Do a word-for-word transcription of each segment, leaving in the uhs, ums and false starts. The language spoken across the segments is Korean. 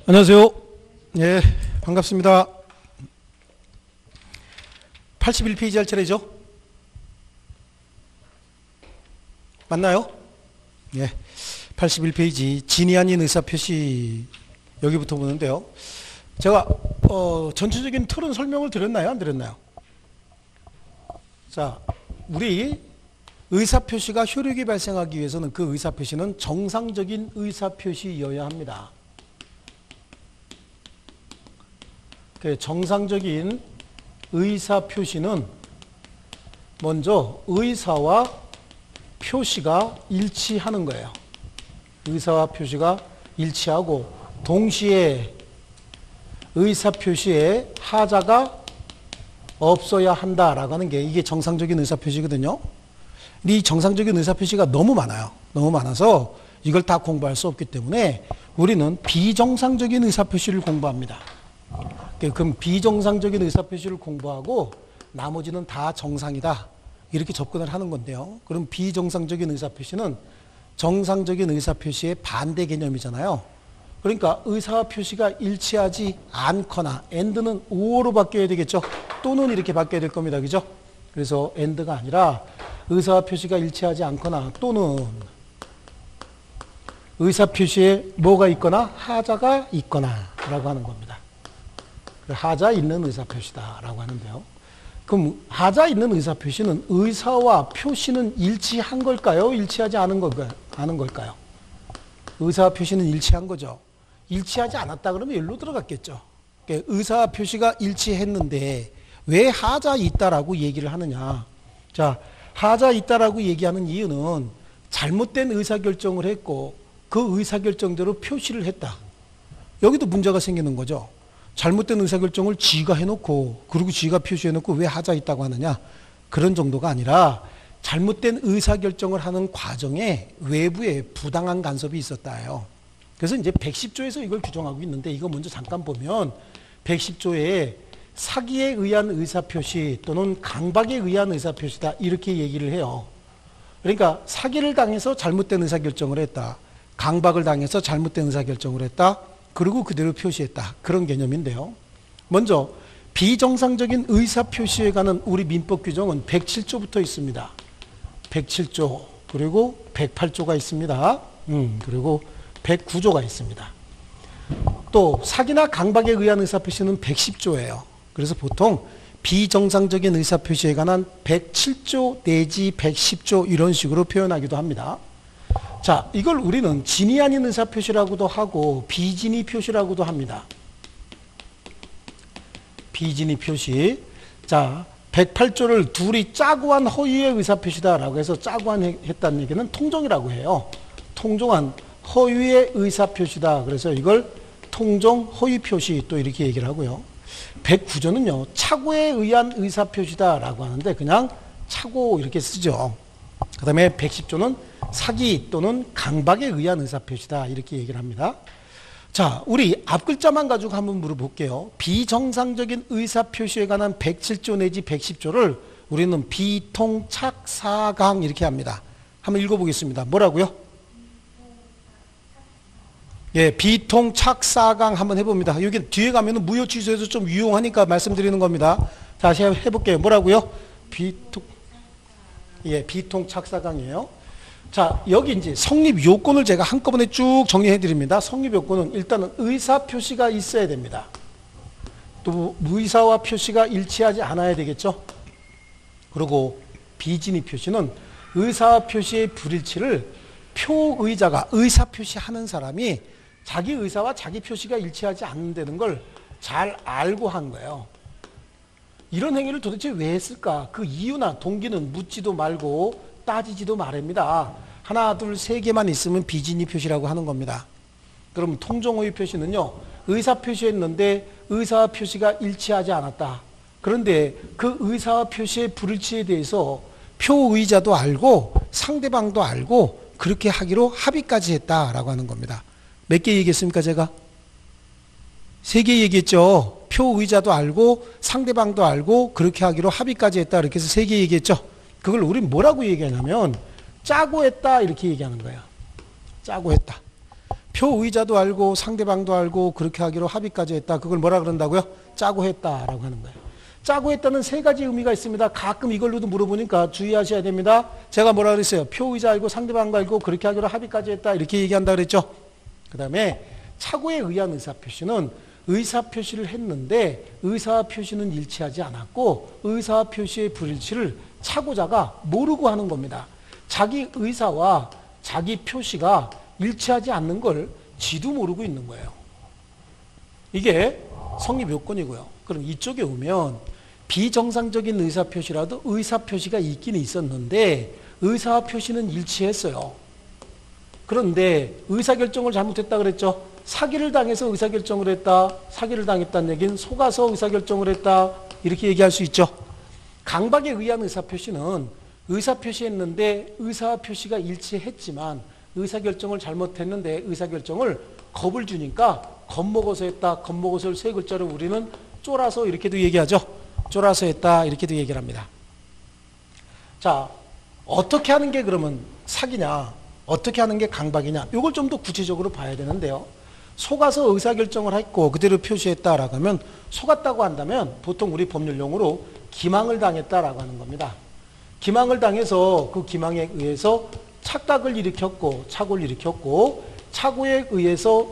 안녕하세요. 예, 반갑습니다. 팔십일 페이지 할 차례죠? 맞나요? 예, 팔십일 페이지 진이 아닌 의사표시 여기부터 보는데요. 제가 어, 전체적인 틀은 설명을 드렸나요? 안 드렸나요? 자, 우리 의사표시가 효력이 발생하기 위해서는 그 의사표시는 정상적인 의사표시여야 합니다. 정상적인 의사표시는 먼저 의사와 표시가 일치하는 거예요. 의사와 표시가 일치하고 동시에 의사표시에 하자가 없어야 한다라고 하는 게 이게 정상적인 의사표시거든요. 이 정상적인 의사표시가 너무 많아요. 너무 많아서 이걸 다 공부할 수 없기 때문에 우리는 비정상적인 의사표시를 공부합니다. 그럼 비정상적인 의사표시를 공부하고 나머지는 다 정상이다 이렇게 접근을 하는 건데요. 그럼 비정상적인 의사표시는 정상적인 의사표시의 반대 개념이잖아요. 그러니까 의사표시가 일치하지 않거나 and는 or로 바뀌어야 되겠죠. 또는 이렇게 바뀌어야 될 겁니다. 그죠? 그래서 and가 아니라 의사표시가 일치하지 않거나 또는 의사표시에 뭐가 있거나 하자가 있거나 라고 하는 겁니다. 하자 있는 의사표시다 라고 하는데요. 그럼 하자 있는 의사표시는 의사와 표시는 일치한 걸까요? 일치하지 않은 걸까요? 않은 걸까요? 의사표시는 일치한 거죠. 일치하지 않았다 그러면 일로 들어갔겠죠. 그러니까 의사표시가 일치했는데 왜 하자 있다라고 얘기를 하느냐. 자, 하자 있다라고 얘기하는 이유는 잘못된 의사결정을 했고 그 의사결정대로 표시를 했다. 여기도 문제가 생기는 거죠. 잘못된 의사결정을 지가 해놓고 그리고 지가 표시해놓고 왜 하자 있다고 하느냐. 그런 정도가 아니라 잘못된 의사결정을 하는 과정에 외부에 부당한 간섭이 있었다요. 그래서 이제 백십 조에서 이걸 규정하고 있는데 이거 먼저 잠깐 보면 백십 조에 사기에 의한 의사표시 또는 강박에 의한 의사표시다 이렇게 얘기를 해요. 그러니까 사기를 당해서 잘못된 의사결정을 했다. 강박을 당해서 잘못된 의사결정을 했다. 그리고 그대로 표시했다. 그런 개념인데요. 먼저 비정상적인 의사표시에 관한 우리 민법 규정은 백칠 조부터 있습니다. 백칠 조 그리고 백팔 조가 있습니다. 음, 그리고 백구 조가 있습니다. 또 사기나 강박에 의한 의사표시는 백십 조예요. 그래서 보통 비정상적인 의사표시에 관한 백칠 조 내지 백십 조 이런 식으로 표현하기도 합니다. 자, 이걸 우리는 진이 아닌 의사표시라고도 하고 비진이 표시라고도 합니다. 비진이 표시. 자, 백팔 조를 둘이 짜고 한 허위의 의사표시다라고 해서 짜고 한 했다는 얘기는 통정이라고 해요. 통정한 허위의 의사표시다. 그래서 이걸 통정 허위표시 또 이렇게 얘기를 하고요. 백구 조는요. 착오에 의한 의사표시다라고 하는데 그냥 착오 이렇게 쓰죠. 그 다음에 백십 조는 사기 또는 강박에 의한 의사표시다 이렇게 얘기를 합니다. 자, 우리 앞글자만 가지고 한번 물어볼게요. 비정상적인 의사표시에 관한 백칠 조 내지 백십 조를 우리는 비통착사강 이렇게 합니다. 한번 읽어보겠습니다. 뭐라고요? 예, 비통착사강 한번 해봅니다. 여기 뒤에 가면은 무효취소에서 좀 유용하니까 말씀드리는 겁니다. 다시 해볼게요. 뭐라고요? 비통, 예, 비통착사강이에요. 자, 여기 이제 성립 요건을 제가 한꺼번에 쭉 정리해 드립니다. 성립 요건은 일단은 의사표시가 있어야 됩니다. 또 의사와 표시가 일치하지 않아야 되겠죠. 그리고 비진이 표시는 의사와 표시의 불일치를 표의자가 의사표시하는 사람이 자기 의사와 자기 표시가 일치하지 않는다는 걸 잘 알고 한 거예요. 이런 행위를 도대체 왜 했을까? 그 이유나 동기는 묻지도 말고 따지지도 말입니다. 하나, 둘, 세 개만 있으면 비진이 표시라고 하는 겁니다. 그럼 통정허위 표시는요. 의사 표시했는데 의사와 표시가 일치하지 않았다. 그런데 그 의사와 표시의 불일치에 대해서 표의자도 알고 상대방도 알고 그렇게 하기로 합의까지 했다라고 하는 겁니다. 몇 개 얘기했습니까 제가? 세 개 얘기했죠. 표의자도 알고 상대방도 알고 그렇게 하기로 합의까지 했다. 이렇게 해서 세 개 얘기했죠. 그걸 우린 뭐라고 얘기하냐면 짜고 했다 이렇게 얘기하는 거예요. 짜고 했다. 표의자도 알고 상대방도 알고 그렇게 하기로 합의까지 했다. 그걸 뭐라 그런다고요? 짜고 했다라고 하는 거예요. 짜고 했다는 세 가지 의미가 있습니다. 가끔 이걸로도 물어보니까 주의하셔야 됩니다. 제가 뭐라 그랬어요? 표의자 알고 상대방 알고 그렇게 하기로 합의까지 했다. 이렇게 얘기한다 그랬죠. 그 다음에 착오에 의한 의사표시는 의사표시를 했는데 의사표시는 일치하지 않았고 의사표시의 불일치를 착오자가 모르고 하는 겁니다. 자기 의사와 자기 표시가 일치하지 않는 걸 지도 모르고 있는 거예요. 이게 성립 요건이고요. 그럼 이쪽에 오면 비정상적인 의사표시라도 의사표시가 있긴 있었는데 의사표시는 일치했어요. 그런데 의사결정을 잘못했다 그랬죠. 사기를 당해서 의사결정을 했다. 사기를 당했다는 얘기는 속아서 의사결정을 했다. 이렇게 얘기할 수 있죠. 강박에 의한 의사표시는 의사표시했는데 의사표시가 일치했지만 의사결정을 잘못했는데 의사결정을 겁을 주니까 겁먹어서 했다. 겁먹어서를 세 글자로 우리는 쫄아서 이렇게도 얘기하죠. 쫄아서 했다. 이렇게도 얘기를 합니다. 자, 어떻게 하는 게 그러면 사기냐? 어떻게 하는 게 강박이냐? 이걸 좀 더 구체적으로 봐야 되는데요. 속아서 의사결정을 했고 그대로 표시했다라고 하면 속았다고 한다면 보통 우리 법률용어로 기망을 당했다라고 하는 겁니다. 기망을 당해서 그 기망에 의해서 착각을 일으켰고 착오를 일으켰고 착오에 의해서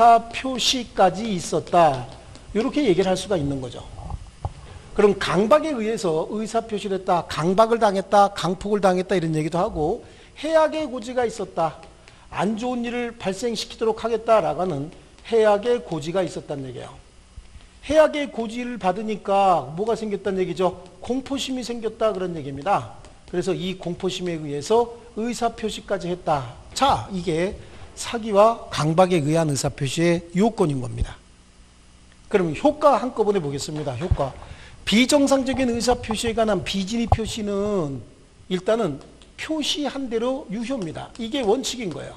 의사표시까지 있었다. 이렇게 얘기를 할 수가 있는 거죠. 그럼 강박에 의해서 의사표시를 했다. 강박을 당했다. 강폭을 당했다. 이런 얘기도 하고 해악의 고지가 있었다. 안 좋은 일을 발생시키도록 하겠다라고 하는 해악의 고지가 있었다는 얘기예요. 해악의 고지를 받으니까 뭐가 생겼다는 얘기죠? 공포심이 생겼다 그런 얘기입니다. 그래서 이 공포심에 의해서 의사표시까지 했다. 자, 이게 사기와 강박에 의한 의사표시의 요건인 겁니다. 그럼 효과 한꺼번에 보겠습니다. 효과. 비정상적인 의사표시에 관한 비진의 표시는 일단은 표시한 대로 유효입니다. 이게 원칙인 거예요.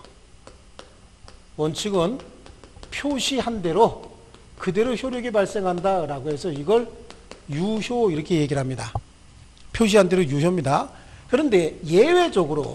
원칙은 표시한 대로 그대로 효력이 발생한다라고 해서 이걸 유효 이렇게 얘기를 합니다. 표시한 대로 유효입니다. 그런데 예외적으로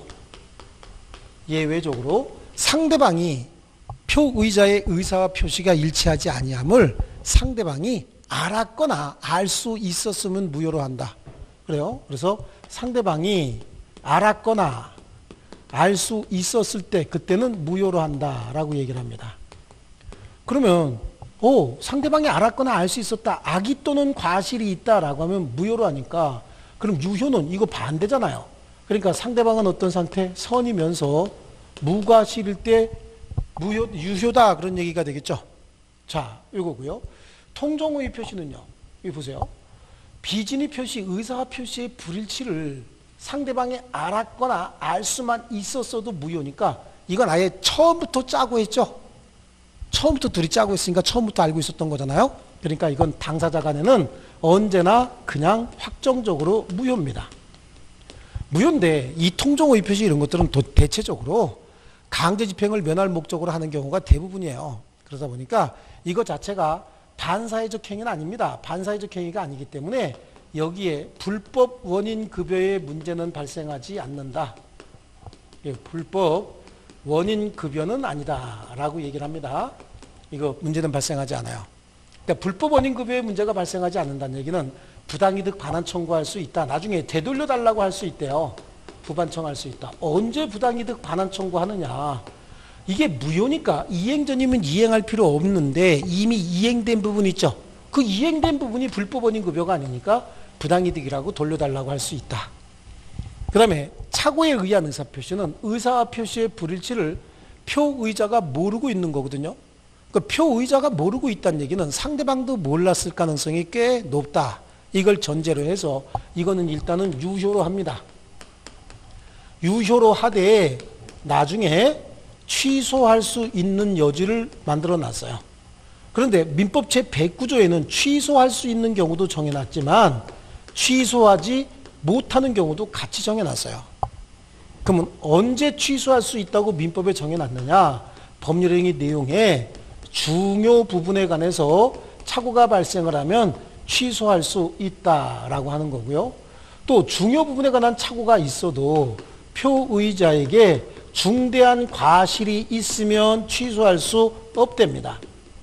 예외적으로 상대방이 표의자의 의사와 표시가 일치하지 아니함을 상대방이 알았거나 알 수 있었으면 무효로 한다. 그래요. 그래서 상대방이 알았거나 알 수 있었을 때 그때는 무효로 한다라고 얘기를 합니다. 그러면 오, 상대방이 알았거나 알 수 있었다. 악의 또는 과실이 있다라고 하면 무효로 하니까 그럼 유효는 이거 반대잖아요. 그러니까 상대방은 어떤 상태? 선이면서 무과실일 때 무효, 유효다 그런 얘기가 되겠죠. 자, 이거고요. 통정의 표시는요. 여기 보세요. 비진의 표시, 의사 표시의 불일치를 상대방이 알았거나 알 수만 있었어도 무효니까 이건 아예 처음부터 짜고 했죠. 처음부터 둘이 짜고 했으니까 처음부터 알고 있었던 거잖아요. 그러니까 이건 당사자 간에는 언제나 그냥 확정적으로 무효입니다. 무효인데 이 통정의 표시 이런 것들은 대체적으로 강제 집행을 면할 목적으로 하는 경우가 대부분이에요. 그러다 보니까 이거 자체가 반사회적 행위는 아닙니다. 반사회적 행위가 아니기 때문에 여기에 불법 원인 급여의 문제는 발생하지 않는다. 예, 불법 원인 급여는 아니다 라고 얘기를 합니다. 이거 문제는 발생하지 않아요. 그러니까 불법 원인 급여의 문제가 발생하지 않는다는 얘기는 부당이득 반환 청구할 수 있다. 나중에 되돌려 달라고 할 수 있대요. 부반청할 수 있다. 언제 부당이득 반환 청구하느냐. 이게 무효니까 이행 전이면 이행할 필요 없는데 이미 이행된 부분 있죠. 그 이행된 부분이 불법 원인 급여가 아니니까 부당이득이라고 돌려달라고 할 수 있다. 그 다음에 착오에 의한 의사표시는 의사표시의 불일치를 표의자가 모르고 있는 거거든요. 그 표의자가 모르고 있다는 얘기는 상대방도 몰랐을 가능성이 꽤 높다. 이걸 전제로 해서 이거는 일단은 유효로 합니다. 유효로 하되 나중에 취소할 수 있는 여지를 만들어 놨어요. 그런데 민법 제백구 조에는 취소할 수 있는 경우도 정해놨지만 취소하지 못하는 경우도 같이 정해놨어요. 그러면 언제 취소할 수 있다고 민법에 정해놨느냐? 법률행위 내용에 중요 부분에 관해서 착오가 발생을 하면 취소할 수 있다라고 하는 거고요. 또 중요 부분에 관한 착오가 있어도 표의자에게 중대한 과실이 있으면 취소할 수 없답니다.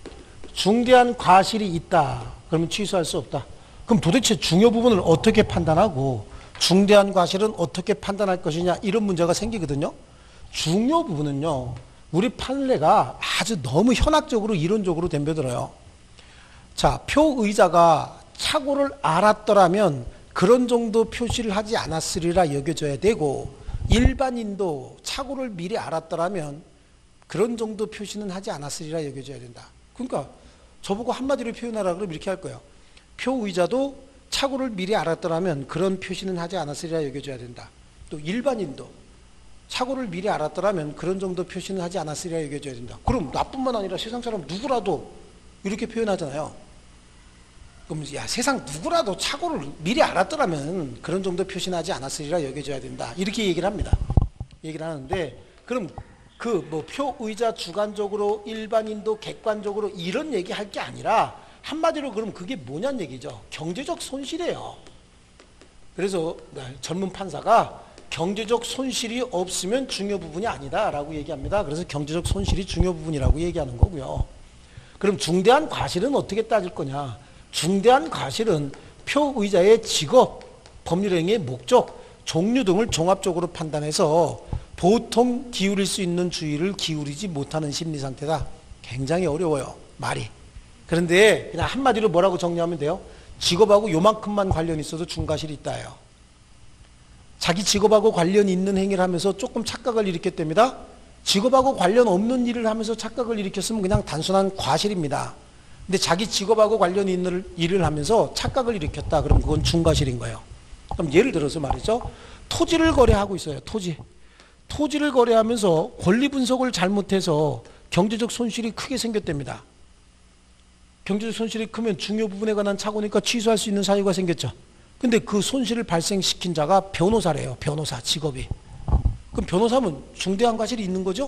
중대한 과실이 있다. 그러면 취소할 수 없다. 그럼 도대체 중요 부분을 어떻게 판단하고 중대한 과실은 어떻게 판단할 것이냐 이런 문제가 생기거든요. 중요 부분은요. 우리 판례가 아주 너무 현학적으로 이론적으로 덤벼들어요. 자, 표의자가 착오를 알았더라면 그런 정도 표시를 하지 않았으리라 여겨져야 되고 일반인도 착오를 미리 알았더라면 그런 정도 표시는 하지 않았으리라 여겨져야 된다. 그러니까 저보고 한마디로 표현하라 그러면 이렇게 할 거예요. 표의자도 착오를 미리 알았더라면 그런 표시는 하지 않았으리라 여겨져야 된다. 또 일반인도 착오를 미리 알았더라면 그런 정도 표시는 하지 않았으리라 여겨져야 된다. 그럼 나뿐만 아니라 세상 사람 누구라도 이렇게 표현하잖아요. 그럼 야 세상 누구라도 착오를 미리 알았더라면 그런 정도 표시는 하지 않았으리라 여겨져야 된다. 이렇게 얘기를 합니다. 얘기를 하는데 그럼 그 뭐 표의자 주관적으로 일반인도 객관적으로 이런 얘기 할 게 아니라 한마디로 그럼 그게 뭐냐는 얘기죠. 경제적 손실이에요. 그래서 전문 판사가 경제적 손실이 없으면 중요 부분이 아니다 라고 얘기합니다. 그래서 경제적 손실이 중요 부분이라고 얘기하는 거고요. 그럼 중대한 과실은 어떻게 따질 거냐. 중대한 과실은 표의자의 직업, 법률행위의 목적, 종류 등을 종합적으로 판단해서 보통 기울일 수 있는 주의를 기울이지 못하는 심리 상태다. 굉장히 어려워요. 말이. 그런데 그냥 한마디로 뭐라고 정리하면 돼요? 직업하고 요만큼만 관련이 있어도 중과실이 있다예요. 자기 직업하고 관련이 있는 행위를 하면서 조금 착각을 일으켰답니다. 직업하고 관련 없는 일을 하면서 착각을 일으켰으면 그냥 단순한 과실입니다. 근데 자기 직업하고 관련이 있는 일을 하면서 착각을 일으켰다. 그럼 그건 중과실인 거예요. 그럼 예를 들어서 말이죠. 토지를 거래하고 있어요. 토지. 토지를 거래하면서 권리 분석을 잘못해서 경제적 손실이 크게 생겼답니다. 경제적 손실이 크면 중요 부분에 관한 착오니까 취소할 수 있는 사유가 생겼죠. 근데 그 손실을 발생시킨 자가 변호사래요. 변호사 직업이. 그럼 변호사면 중대한 과실이 있는 거죠?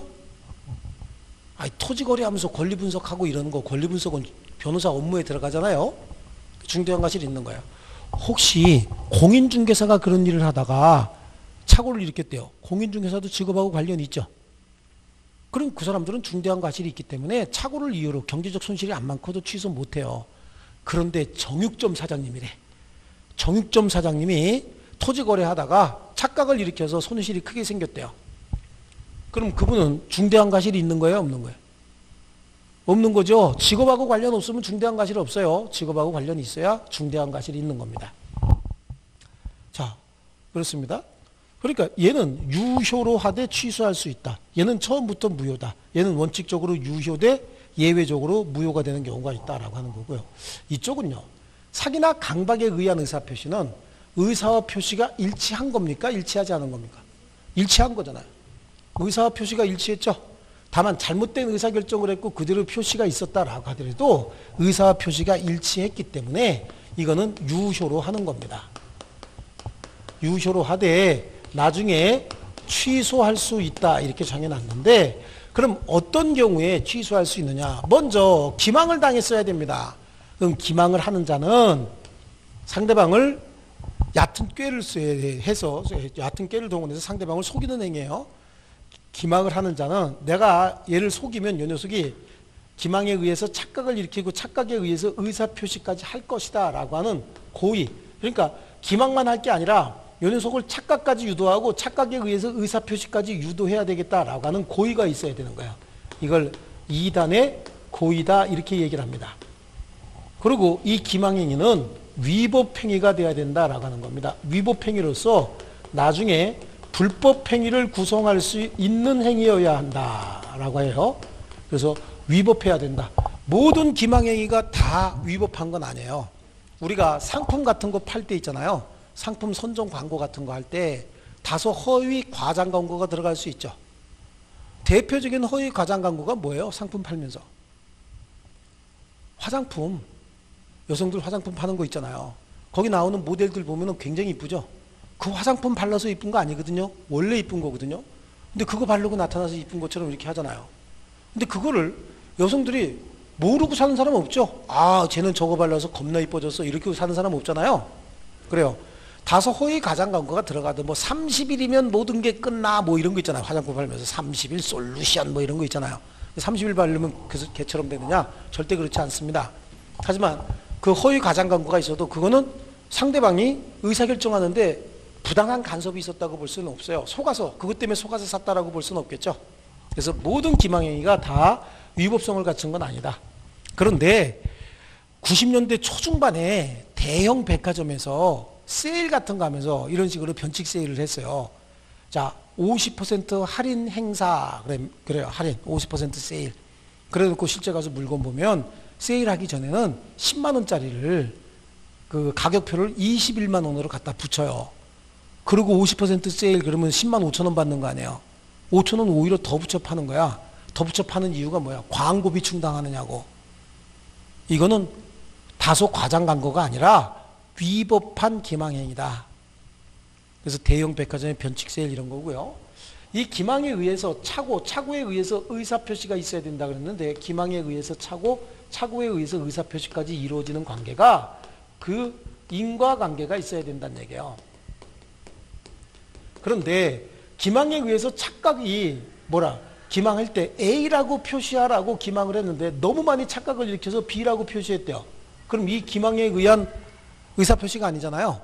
아니, 토지 거래하면서 권리 분석하고 이러는 거 권리 분석은 변호사 업무에 들어가잖아요. 중대한 과실이 있는 거예요. 혹시 공인중개사가 그런 일을 하다가 착오를 일으켰대요. 공인중개사도 직업하고 관련이 있죠. 그럼 그 사람들은 중대한 과실이 있기 때문에 착오를 이유로 경제적 손실이 안 많고도 취소 못해요. 그런데 정육점 사장님이래. 정육점 사장님이 토지 거래하다가 착각을 일으켜서 손실이 크게 생겼대요. 그럼 그분은 중대한 과실이 있는 거예요? 없는 거예요? 없는 거죠. 직업하고 관련 없으면 중대한 과실이 없어요. 직업하고 관련이 있어야 중대한 과실이 있는 겁니다. 자, 그렇습니다. 그러니까 얘는 유효로 하되 취소할 수 있다. 얘는 처음부터 무효다. 얘는 원칙적으로 유효 대 예외적으로 무효가 되는 경우가 있다라고 하는 거고요. 이쪽은요. 사기나 강박에 의한 의사표시는 의사와 표시가 일치한 겁니까? 일치하지 않은 겁니까? 일치한 거잖아요. 의사와 표시가 일치했죠. 다만 잘못된 의사결정을 했고 그대로 표시가 있었다라고 하더라도 의사와 표시가 일치했기 때문에 이거는 유효로 하는 겁니다. 유효로 하되 나중에 취소할 수 있다 이렇게 정해놨는데 그럼 어떤 경우에 취소할 수 있느냐. 먼저 기망을 당했어야 됩니다. 그럼 기망을 하는 자는 상대방을 얕은 꾀를 해서 얕은 꾀를 동원해서 상대방을 속이는 행위예요. 기망을 하는 자는 내가 얘를 속이면 이 녀석이 기망에 의해서 착각을 일으키고 착각에 의해서 의사표시까지 할 것이다 라고 하는 고의. 그러니까 기망만 할 게 아니라 이 녀석을 착각까지 유도하고 착각에 의해서 의사표시까지 유도해야 되겠다라고 하는 고의가 있어야 되는 거예요. 이걸 이단의 고의다 이렇게 얘기를 합니다. 그리고 이 기망행위는 위법행위가 돼야 된다라고 하는 겁니다. 위법행위로서 나중에 불법행위를 구성할 수 있는 행위여야 한다라고 해요. 그래서 위법해야 된다. 모든 기망행위가 다 위법한 건 아니에요. 우리가 상품 같은 거 팔 때 있잖아요. 상품 선정 광고 같은 거 할 때 다소 허위 과장 광고가 들어갈 수 있죠. 대표적인 허위 과장 광고가 뭐예요? 상품 팔면서. 화장품. 여성들 화장품 파는 거 있잖아요. 거기 나오는 모델들 보면 굉장히 이쁘죠. 그 화장품 발라서 이쁜 거 아니거든요. 원래 이쁜 거거든요. 근데 그거 바르고 나타나서 이쁜 것처럼 이렇게 하잖아요. 근데 그거를 여성들이 모르고 사는 사람은 없죠. 아, 쟤는 저거 발라서 겁나 이뻐졌어. 이렇게 사는 사람 없잖아요. 그래요. 다소 허위 가장 광고가 들어가도 뭐 삼십 일이면 모든 게 끝나 뭐 이런 거 있잖아요. 화장품 팔면서 삼십 일 솔루션 뭐 이런 거 있잖아요. 삼십 일 바르면 그래서 개처럼 되느냐? 절대 그렇지 않습니다. 하지만 그 허위 가장 광고가 있어도 그거는 상대방이 의사결정하는데 부당한 간섭이 있었다고 볼 수는 없어요. 속아서 그것 때문에 속아서 샀다라고 볼 수는 없겠죠. 그래서 모든 기망행위가 다 위법성을 갖춘 건 아니다. 그런데 구십 년대 초중반에 대형 백화점에서 세일 같은 거 하면서 이런 식으로 변칙 세일을 했어요. 자, 오십 퍼센트 할인 행사, 그래, 그래요. 할인, 오십 퍼센트 세일. 그래 놓고 실제 가서 물건 보면 세일하기 전에는 십만 원짜리를 그 가격표를 이십일만 원으로 갖다 붙여요. 그리고 오십 퍼센트 세일 그러면 십만 오천 원 받는 거 아니에요. 오천 원 오히려 더 붙여 파는 거야. 더 붙여 파는 이유가 뭐야? 광고비 충당하느냐고. 이거는 다소 과장 광고가 아니라 위법한 기망행위다. 그래서 대형 백화점의 변칙 세일 이런 거고요. 이 기망에 의해서 착오, 착오에 의해서 의사표시가 있어야 된다 그랬는데 기망에 의해서 착오, 착오에 의해서 의사표시까지 이루어지는 관계가 그 인과관계가 있어야 된다는 얘기예요. 그런데 기망에 의해서 착각이 뭐라? 기망할 때 A라고 표시하라고 기망을 했는데 너무 많이 착각을 일으켜서 B라고 표시했대요. 그럼 이 기망에 의한 의사표시가 아니잖아요.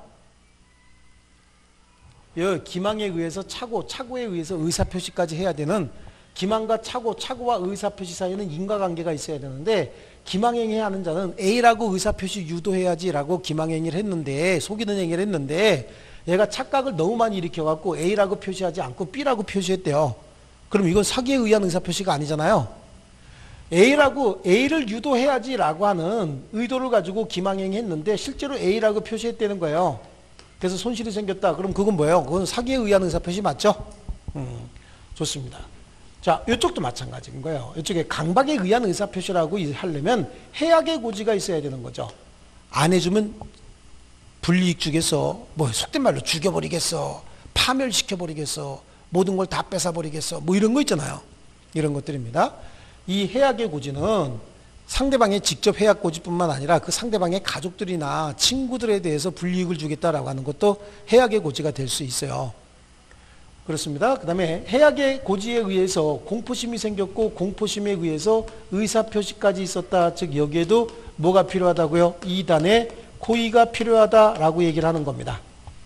기망에 의해서 착오, 착오에 의해서 의사표시까지 해야 되는 기망과 착오, 착오와 의사표시 사이에는 인과관계가 있어야 되는데 기망행위 하는 자는 A라고 의사표시 유도해야지 라고 기망행위를 했는데 속이는 행위를 했는데 얘가 착각을 너무 많이 일으켜갖고 A라고 표시하지 않고 B라고 표시했대요. 그럼 이건 사기에 의한 의사표시가 아니잖아요. A라고 A를 유도해야지 라고 하는 의도를 가지고 기망행위 했는데 실제로 A라고 표시했다는 거예요. 그래서 손실이 생겼다. 그럼 그건 뭐예요? 그건 사기에 의한 의사표시 맞죠? 음, 좋습니다. 자, 이쪽도 마찬가지인 거예요. 이쪽에 강박에 의한 의사표시라고 하려면 해악의 고지가 있어야 되는 거죠. 안 해주면 불이익 주겠어. 뭐 속된 말로 죽여버리겠어. 파멸시켜버리겠어. 모든 걸 다 뺏어버리겠어. 뭐 이런 거 있잖아요. 이런 것들입니다. 이 해악의 고지는 상대방의 직접 해악 고지뿐만 아니라 그 상대방의 가족들이나 친구들에 대해서 불이익을 주겠다라고 하는 것도 해악의 고지가 될 수 있어요. 그렇습니다. 그 다음에 해악의 고지에 의해서 공포심이 생겼고 공포심에 의해서 의사표시까지 있었다. 즉 여기에도 뭐가 필요하다고요? 이단의 고의가 필요하다라고 얘기를 하는 겁니다.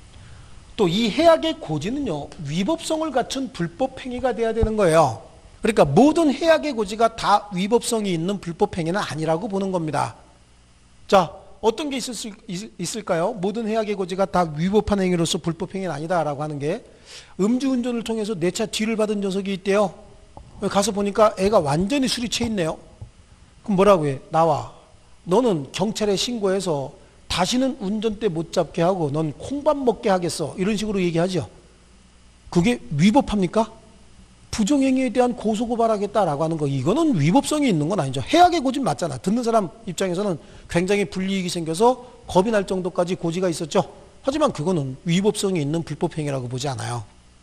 또 이 해악의 고지는요. 위법성을 갖춘 불법행위가 돼야 되는 거예요. 그러니까 모든 해악의 고지가 다 위법성이 있는 불법행위는 아니라고 보는 겁니다. 자, 어떤 게 있을 수 있을까요? 모든 해악의 고지가 다 위법한 행위로서 불법행위는 아니다라고 하는 게 음주운전을 통해서 내 차 뒤를 받은 녀석이 있대요. 가서 보니까 애가 완전히 술이 취해 있네요. 그럼 뭐라고 해? 나와. 너는 경찰에 신고해서 다시는 운전대 못 잡게 하고 넌 콩밥 먹게 하겠어. 이런 식으로 얘기하죠. 그게 위법합니까? 부정행위에 대한 고소고발하겠다라고 하는 거, 이거는 위법성이 있는 건 아니죠. 해악의 고지는 맞잖아. 듣는 사람 입장에서는 굉장히 불이익이 생겨서 겁이 날 정도까지 고지가 있었죠. 하지만 그거는 위법성이 있는 불법행위라고 보지 않아요.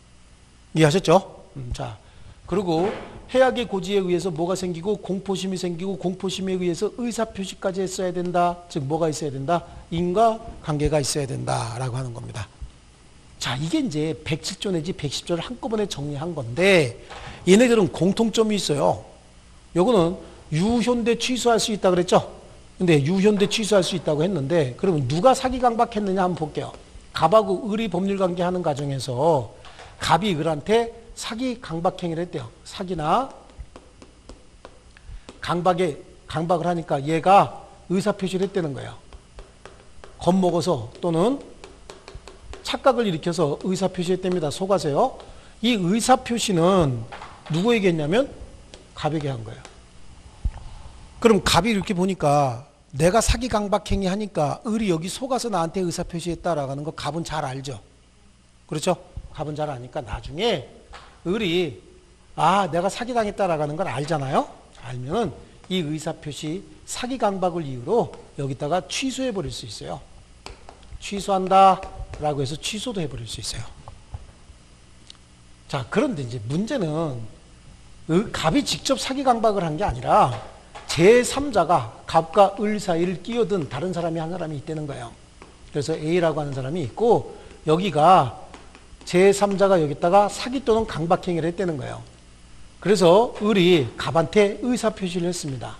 이해하셨죠? 음, 자, 그리고 해악의 고지에 의해서 뭐가 생기고 공포심이 생기고 공포심에 의해서 의사표시까지 했어야 된다. 즉 뭐가 있어야 된다? 인과관계가 있어야 된다라고 하는 겁니다. 자, 이게 이제 백칠 조 내지 백십 조를 한꺼번에 정리한 건데 얘네들은 공통점이 있어요. 요거는 유현대 취소할 수 있다 그랬죠? 근데 유현대 취소할 수 있다고 했는데 그러면 누가 사기 강박했느냐 한번 볼게요. 갑하고 을이 법률관계 하는 과정에서 갑이 을한테 사기 강박행위를 했대요. 사기나 강박에 강박을 하니까 얘가 의사표시를 했다는 거예요. 겁먹어서 또는 착각을 일으켜서 의사표시했답니다. 속아서요. 이 의사표시는 누구에게 했냐면 갑에게 한 거예요. 그럼 갑이 이렇게 보니까 내가 사기 강박행위 하니까 을이 여기 속아서 나한테 의사표시했다라고 하는 거 갑은 잘 알죠. 그렇죠? 갑은 잘 아니까 나중에 을이 아 내가 사기당했다라고 하는 걸 알잖아요. 알면은 이 의사표시 사기 강박을 이유로 여기다가 취소해 버릴 수 있어요. 취소한다 라고 해서 취소도 해버릴 수 있어요. 자, 그런데 이제 문제는 갑이 직접 사기 강박을 한 게 아니라 제삼자가 갑과 을 사이를 끼어든 다른 사람이 한 사람이 있다는 거예요. 그래서 A라고 하는 사람이 있고 여기가 제삼자가 여기다가 사기 또는 강박행위를 했다는 거예요. 그래서 을이 갑한테 의사표시를 했습니다.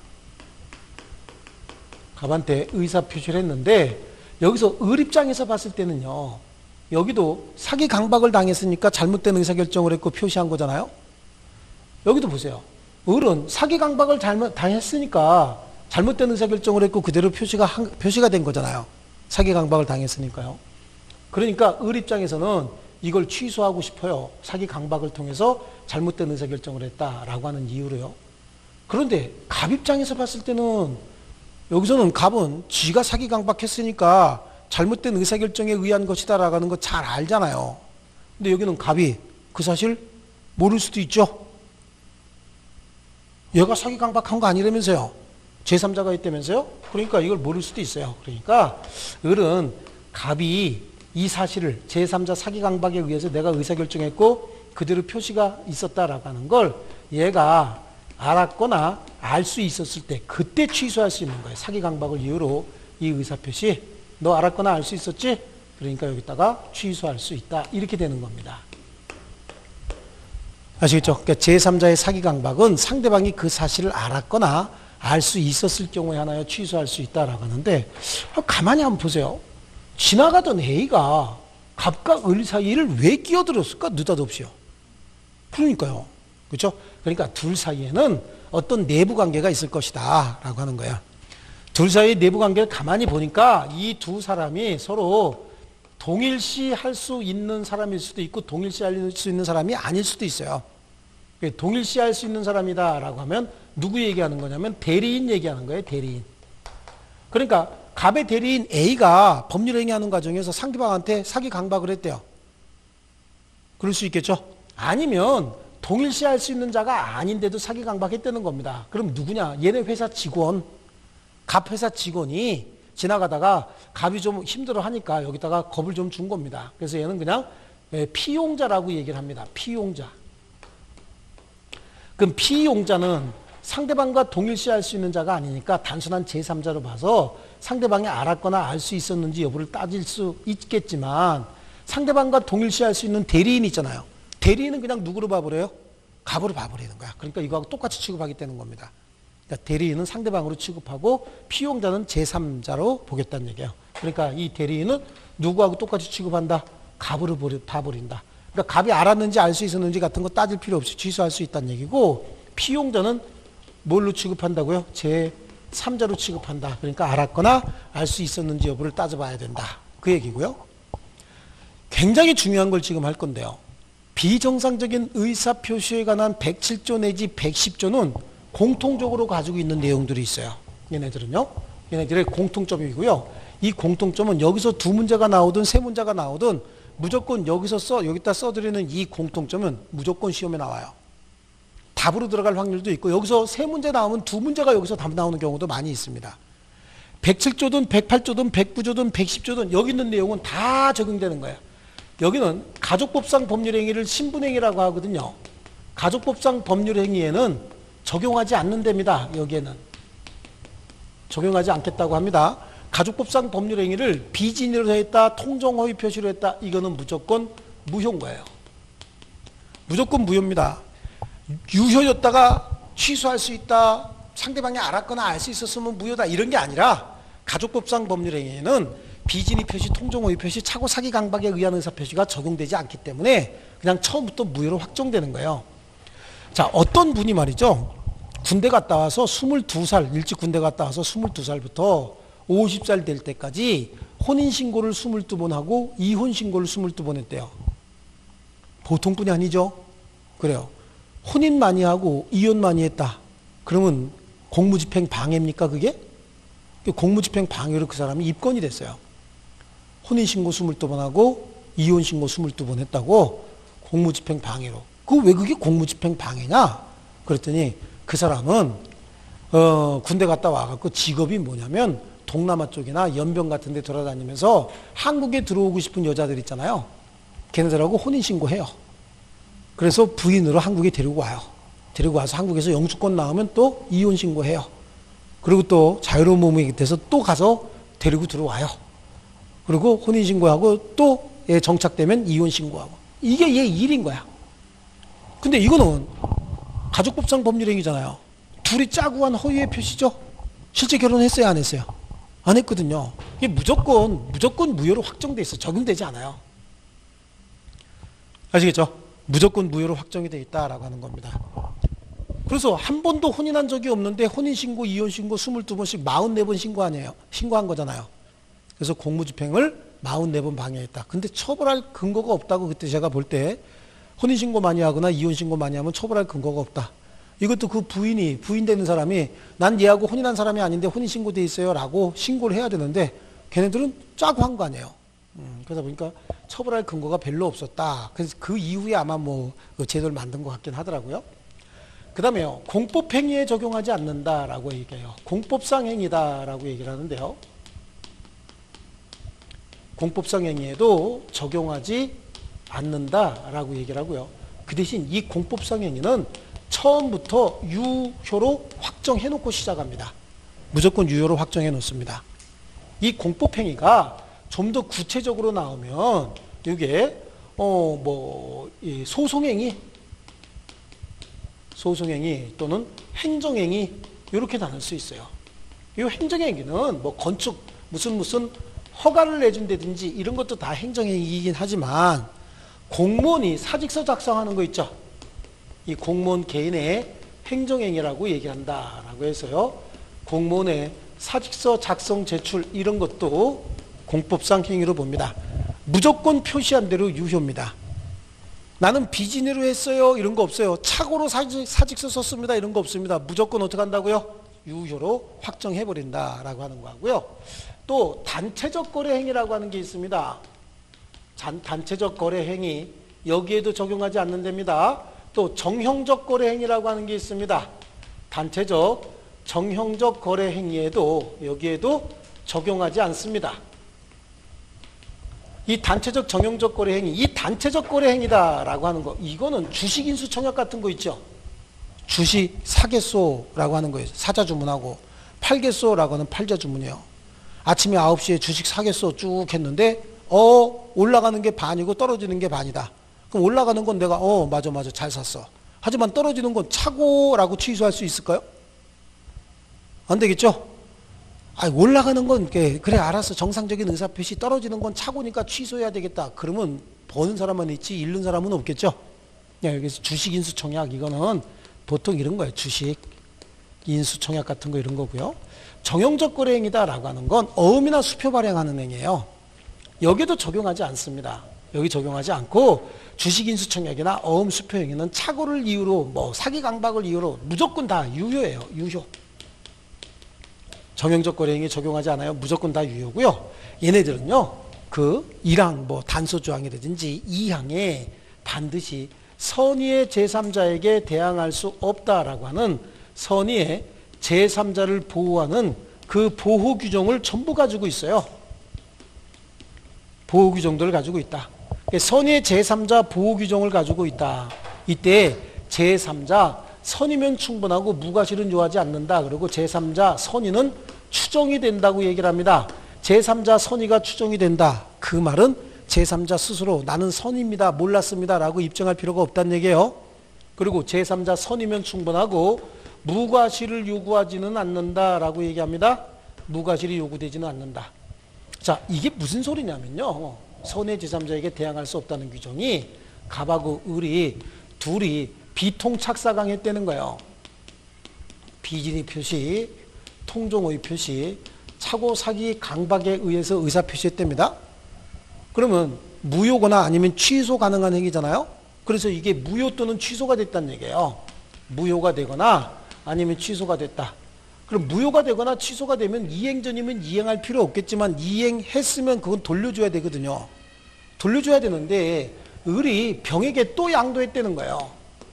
갑한테 의사표시를 했는데 여기서 을 입장에서 봤을 때는요. 여기도 사기 강박을 당했으니까 잘못된 의사결정을 했고 표시한 거잖아요. 여기도 보세요. 을은 사기 강박을 잘못 당했으니까 잘못된 의사결정을 했고 그대로 표시가 한, 표시가 된 거잖아요. 사기 강박을 당했으니까요. 그러니까 을 입장에서는 이걸 취소하고 싶어요. 사기 강박을 통해서 잘못된 의사결정을 했다라고 하는 이유로요. 그런데 갑 입장에서 봤을 때는 여기서는 갑은 쥐가 사기 강박했으니까 잘못된 의사결정에 의한 것이다라고 하는 거 잘 알잖아요. 근데 여기는 갑이 그 사실 모를 수도 있죠. 얘가 사기 강박한 거 아니라면서요. 제삼자가 있다면서요. 그러니까 이걸 모를 수도 있어요. 그러니까 을은 갑이 이 사실을 제삼자 사기 강박에 의해서 내가 의사결정했고 그대로 표시가 있었다라고 하는 걸 얘가 알았거나 알 수 있었을 때 그때 취소할 수 있는 거예요. 사기 강박을 이유로 이 의사표시 너 알았거나 알 수 있었지? 그러니까 여기다가 취소할 수 있다. 이렇게 되는 겁니다. 아시겠죠? 그러니까 제삼자의 사기 강박은 상대방이 그 사실을 알았거나 알 수 있었을 경우에 하나여 취소할 수 있다라고 하는데 가만히 한번 보세요. 지나가던 A가 갑과 을 사이를 왜 끼어들었을까? 느닷없이요. 그러니까요. 그렇죠? 그러니까 둘 사이에는 어떤 내부 관계가 있을 것이다 라고 하는 거예요. 둘 사이의 내부 관계를 가만히 보니까 이 두 사람이 서로 동일시 할 수 있는 사람일 수도 있고 동일시 할 수 있는 사람이 아닐 수도 있어요. 동일시 할 수 있는 사람이다 라고 하면 누구 얘기하는 거냐면 대리인 얘기하는 거예요. 대리인. 그러니까 갑의 대리인 A가 법률 행위하는 과정에서 상대방한테 사기 강박을 했대요. 그럴 수 있겠죠? 아니면 동일시 할 수 있는 자가 아닌데도 사기 강박했다는 겁니다. 그럼 누구냐? 얘네 회사 직원, 갑 회사 직원이 지나가다가 갑이 좀 힘들어 하니까 여기다가 겁을 좀 준 겁니다. 그래서 얘는 그냥 피용자라고 얘기를 합니다. 피용자. 그럼 피용자는 상대방과 동일시할 수 있는 자가 아니니까 단순한 제삼자로 봐서 상대방이 알았거나 알 수 있었는지 여부를 따질 수 있겠지만 상대방과 동일시할 수 있는 대리인 있잖아요. 대리인은 그냥 누구로 봐버려요? 갑으로 봐버리는 거야. 그러니까 이거하고 똑같이 취급하게 되는 겁니다. 그러니까 대리인은 상대방으로 취급하고 피용자는 제삼자로 보겠다는 얘기예요. 그러니까 이 대리인은 누구하고 똑같이 취급한다? 갑으로 봐버린다. 그러니까 갑이 알았는지 알 수 있었는지 같은 거 따질 필요 없이 취소할 수 있다는 얘기고 피용자는 뭘로 취급한다고요? 제삼자로 취급한다. 그러니까 알았거나 알 수 있었는지 여부를 따져봐야 된다. 그 얘기고요. 굉장히 중요한 걸 지금 할 건데요. 비정상적인 의사표시에 관한 백칠 조 내지 백십 조는 공통적으로 가지고 있는 내용들이 있어요. 얘네들은요. 얘네들의 공통점이고요. 이 공통점은 여기서 두 문제가 나오든 세 문제가 나오든 무조건 여기서 써, 여기다 써드리는 이 공통점은 무조건 시험에 나와요. 답으로 들어갈 확률도 있고 여기서 세 문제 나오면 두 문제가 여기서 답 나오는 경우도 많이 있습니다. 백칠 조든 백팔 조든 백구 조든 백십 조든 여기 있는 내용은 다 적용되는 거예요. 여기는 가족법상 법률행위를 신분행위라고 하거든요. 가족법상 법률행위에는 적용하지 않는 데입니다. 여기에는. 적용하지 않겠다고 합니다. 가족법상 법률행위를 비진으로 했다, 통정허위 표시로 했다. 이거는 무조건 무효인 거예요. 무조건 무효입니다. 유효였다가 취소할 수 있다. 상대방이 알았거나 알 수 있었으면 무효다. 이런 게 아니라 가족법상 법률행위에는 비진의 표시, 통정허위 표시, 차고 사기 강박에 의한 의사표시가 적용되지 않기 때문에 그냥 처음부터 무효로 확정되는 거예요. 자, 어떤 분이 말이죠. 군대 갔다 와서 스물두 살, 일찍 군대 갔다 와서 스물두 살부터 오십 살 될 때까지 혼인신고를 스물두 번 하고 이혼신고를 스물두 번 했대요. 보통 분이 아니죠. 그래요. 혼인 많이 하고 이혼 많이 했다. 그러면 공무집행 방해입니까 그게? 공무집행 방해로 그 사람이 입건이 됐어요. 혼인신고 스물두 번 하고 이혼신고 스물두 번 했다고 공무집행 방해로. 그 왜 그게 공무집행 방해냐? 그랬더니 그 사람은 어, 군대 갔다 와갖고 직업이 뭐냐면 동남아 쪽이나 연변 같은 데 돌아다니면서 한국에 들어오고 싶은 여자들 있잖아요. 걔네들하고 혼인신고해요. 그래서 부인으로 한국에 데리고 와요. 데리고 와서 한국에서 영주권 나오면 또 이혼신고해요. 그리고 또 자유로운 몸이 돼서 또 가서 데리고 들어와요. 그리고 혼인신고하고 또 예, 정착되면 이혼 신고하고. 이게 얘 일인 거야. 근데 이거는 가족법상 법률행위잖아요. 둘이 짜고 한 허위의 표시죠. 실제 결혼했어요, 안 했어요? 안 했거든요. 이게 무조건 무조건 무효로 확정돼 있어. 적용되지 않아요. 아시겠죠? 무조건 무효로 확정이 돼 있다라고 하는 겁니다. 그래서 한 번도 혼인한 적이 없는데 혼인신고, 이혼신고 이십이 번씩 사십사 번 신고 아니에요. 신고한 거잖아요. 그래서 공무집행을 사십사 번 방해했다. 근데 처벌할 근거가 없다고 그때 제가 볼 때 혼인신고 많이 하거나 이혼신고 많이 하면 처벌할 근거가 없다. 이것도 그 부인이, 부인 되는 사람이 난 얘하고 혼인한 사람이 아닌데 혼인신고 돼 있어요 라고 신고를 해야 되는데 걔네들은 짜고 한 거 아니에요. 음, 그러다 보니까 처벌할 근거가 별로 없었다. 그래서 그 이후에 아마 뭐 제도를 만든 것 같긴 하더라고요. 그 다음에요. 공법행위에 적용하지 않는다라고 얘기해요. 공법상 행위다라고 얘기를 하는데요. 공법상 행위에도 적용하지 않는다라고 얘기를 하고요. 그 대신 이 공법상 행위는 처음부터 유효로 확정해 놓고 시작합니다. 무조건 유효로 확정해 놓습니다. 이 공법행위가 좀 더 구체적으로 나오면 이게 어 뭐 소송행위, 소송행위 또는 행정행위 이렇게 나눌 수 있어요. 이 행정행위는 뭐 건축 무슨 무슨 허가를 내준다든지 이런 것도 다 행정행위이긴 하지만 공무원이 사직서 작성하는 거 있죠. 이 공무원 개인의 행정행위라고 얘기한다라고 해서요. 공무원의 사직서 작성 제출 이런 것도 공법상 행위로 봅니다. 무조건 표시한 대로 유효입니다. 나는 비진으로 했어요 이런 거 없어요. 착오로 사직, 사직서 썼습니다 이런 거 없습니다. 무조건 어떻게 한다고요? 유효로 확정해버린다라고 하는 거고요. 또 단체적 거래 행위라고 하는 게 있습니다. 단, 단체적 거래 행위 여기에도 적용하지 않는답니다. 또 정형적 거래 행위라고 하는 게 있습니다. 단체적 정형적 거래 행위에도 여기에도 적용하지 않습니다. 이 단체적 정형적 거래 행위, 이 단체적 거래 행위다라고 하는 거, 이거는 주식 인수 청약 같은 거 있죠. 주식 사겠소라고 하는 거예요. 사자 주문하고 팔겠소라고 하는 팔자 주문이에요. 아침에 아홉 시에 주식 사겠소 쭉 했는데 어 올라가는 게 반이고 떨어지는 게 반이다. 그럼 올라가는 건 내가 어 맞아 맞아 잘 샀어. 하지만 떨어지는 건 차고라고 취소할 수 있을까요? 안 되겠죠? 아, 올라가는 건 그래 알았어 정상적인 의사표시, 떨어지는 건 차고니까 취소해야 되겠다. 그러면 버는 사람만 있지 잃는 사람은 없겠죠. 여기서 주식 인수 청약 이거는 보통 이런 거예요. 주식 인수 청약 같은 거 이런 거고요. 정형적 거래 행위다라고 하는 건 어음이나 수표 발행하는 행위예요. 여기도 적용하지 않습니다. 여기 적용하지 않고 주식 인수 청약이나 어음 수표 행위는 착오를 이유로 뭐 사기 강박을 이유로 무조건 다 유효예요. 유효. 정형적 거래 행위 적용하지 않아요. 무조건 다 유효고요. 얘네들은요. 그 일 항 뭐 단서 조항이라든지 이 항에 반드시 선의의 제삼자에게 대항할 수 없다라고 하는 선의의 제삼자를 보호하는 그 보호 규정을 전부 가지고 있어요. 보호 규정들을 가지고 있다. 선의의 제삼자 보호 규정을 가지고 있다. 이때 제삼자 선이면 충분하고 무과실은 요하지 않는다. 그리고 제삼자 선의는 추정이 된다고 얘기를 합니다. 제삼자 선의가 추정이 된다. 그 말은 제삼자 스스로 나는 선입니다. 몰랐습니다. 라고 입증할 필요가 없다는 얘기예요. 그리고 제삼자 선이면 충분하고 무과실을 요구하지는 않는다. 라고 얘기합니다. 무과실이 요구되지는 않는다. 자, 이게 무슨 소리냐면요. 선의 제삼자에게 대항할 수 없다는 규정이 갑하고 을이 둘이 비통착사강했다는 거예요. 비진의 표시, 통종의 표시, 착오, 사기, 강박에 의해서 의사표시했답니다. 그러면 무효거나 아니면 취소 가능한 행위잖아요. 그래서 이게 무효 또는 취소가 됐다는 얘기예요. 무효가 되거나 아니면 취소가 됐다. 그럼 무효가 되거나 취소가 되면 이행전이면 이행할 필요 없겠지만 이행했으면 그건 돌려줘야 되거든요. 돌려줘야 되는데 을이 병에게 또 양도했다는 거예요.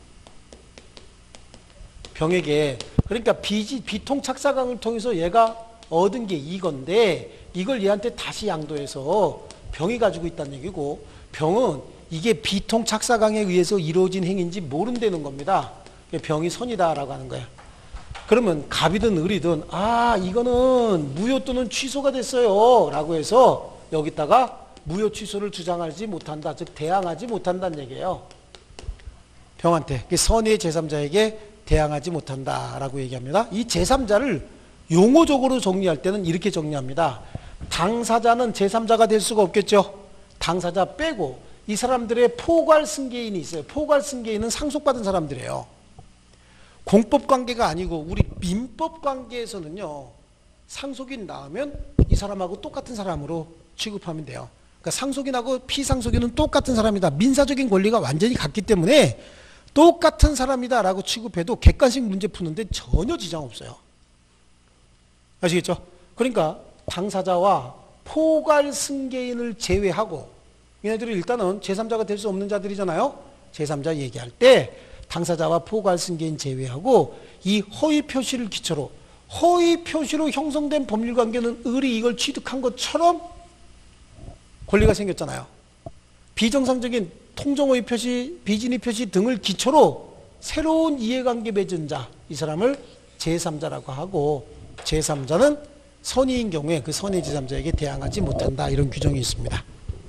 병에게. 그러니까 비지, 비통착사강을 통해서 얘가 얻은 게 이건데 이걸 얘한테 다시 양도해서 병이 가지고 있다는 얘기고, 병은 이게 비통착사강에 의해서 이루어진 행위인지 모른다는 겁니다. 병이 선이다라고 하는 거예요. 그러면 갑이든 을이든 아 이거는 무효 또는 취소가 됐어요 라고 해서 여기다가 무효 취소를 주장하지 못한다. 즉 대항하지 못한다는 얘기예요. 병한테. 선의의 제삼자에게 대항하지 못한다라고 얘기합니다. 이 제삼자를 용어적으로 정리할 때는 이렇게 정리합니다. 당사자는 제삼자가 될 수가 없겠죠. 당사자 빼고 이 사람들의 포괄 승계인이 있어요. 포괄 승계인은 상속받은 사람들이에요. 공법 관계가 아니고 우리 민법 관계에서는요. 상속인 나오면 이 사람하고 똑같은 사람으로 취급하면 돼요. 그러니까 상속인하고 피상속인은 똑같은 사람이다. 민사적인 권리가 완전히 같기 때문에 똑같은 사람이다 라고 취급해도 객관식 문제 푸는데 전혀 지장 없어요. 아시겠죠? 그러니까 당사자와 포괄 승계인을 제외하고 얘네들이 일단은 제삼자가 될 수 없는 자들이잖아요. 제삼자 얘기할 때 당사자와 포괄 승계인 제외하고 이 허위 표시를 기초로 허위 표시로 형성된 법률관계는 을이 이걸 취득한 것처럼 권리가 생겼잖아요. 비정상적인 통정허위 표시, 비진위 표시 등을 기초로 새로운 이해관계 맺은 자, 이 사람을 제삼자라고 하고 제삼자는 선의인 경우에 그 선의 제삼자에게 대항하지 못한다. 이런 규정이 있습니다.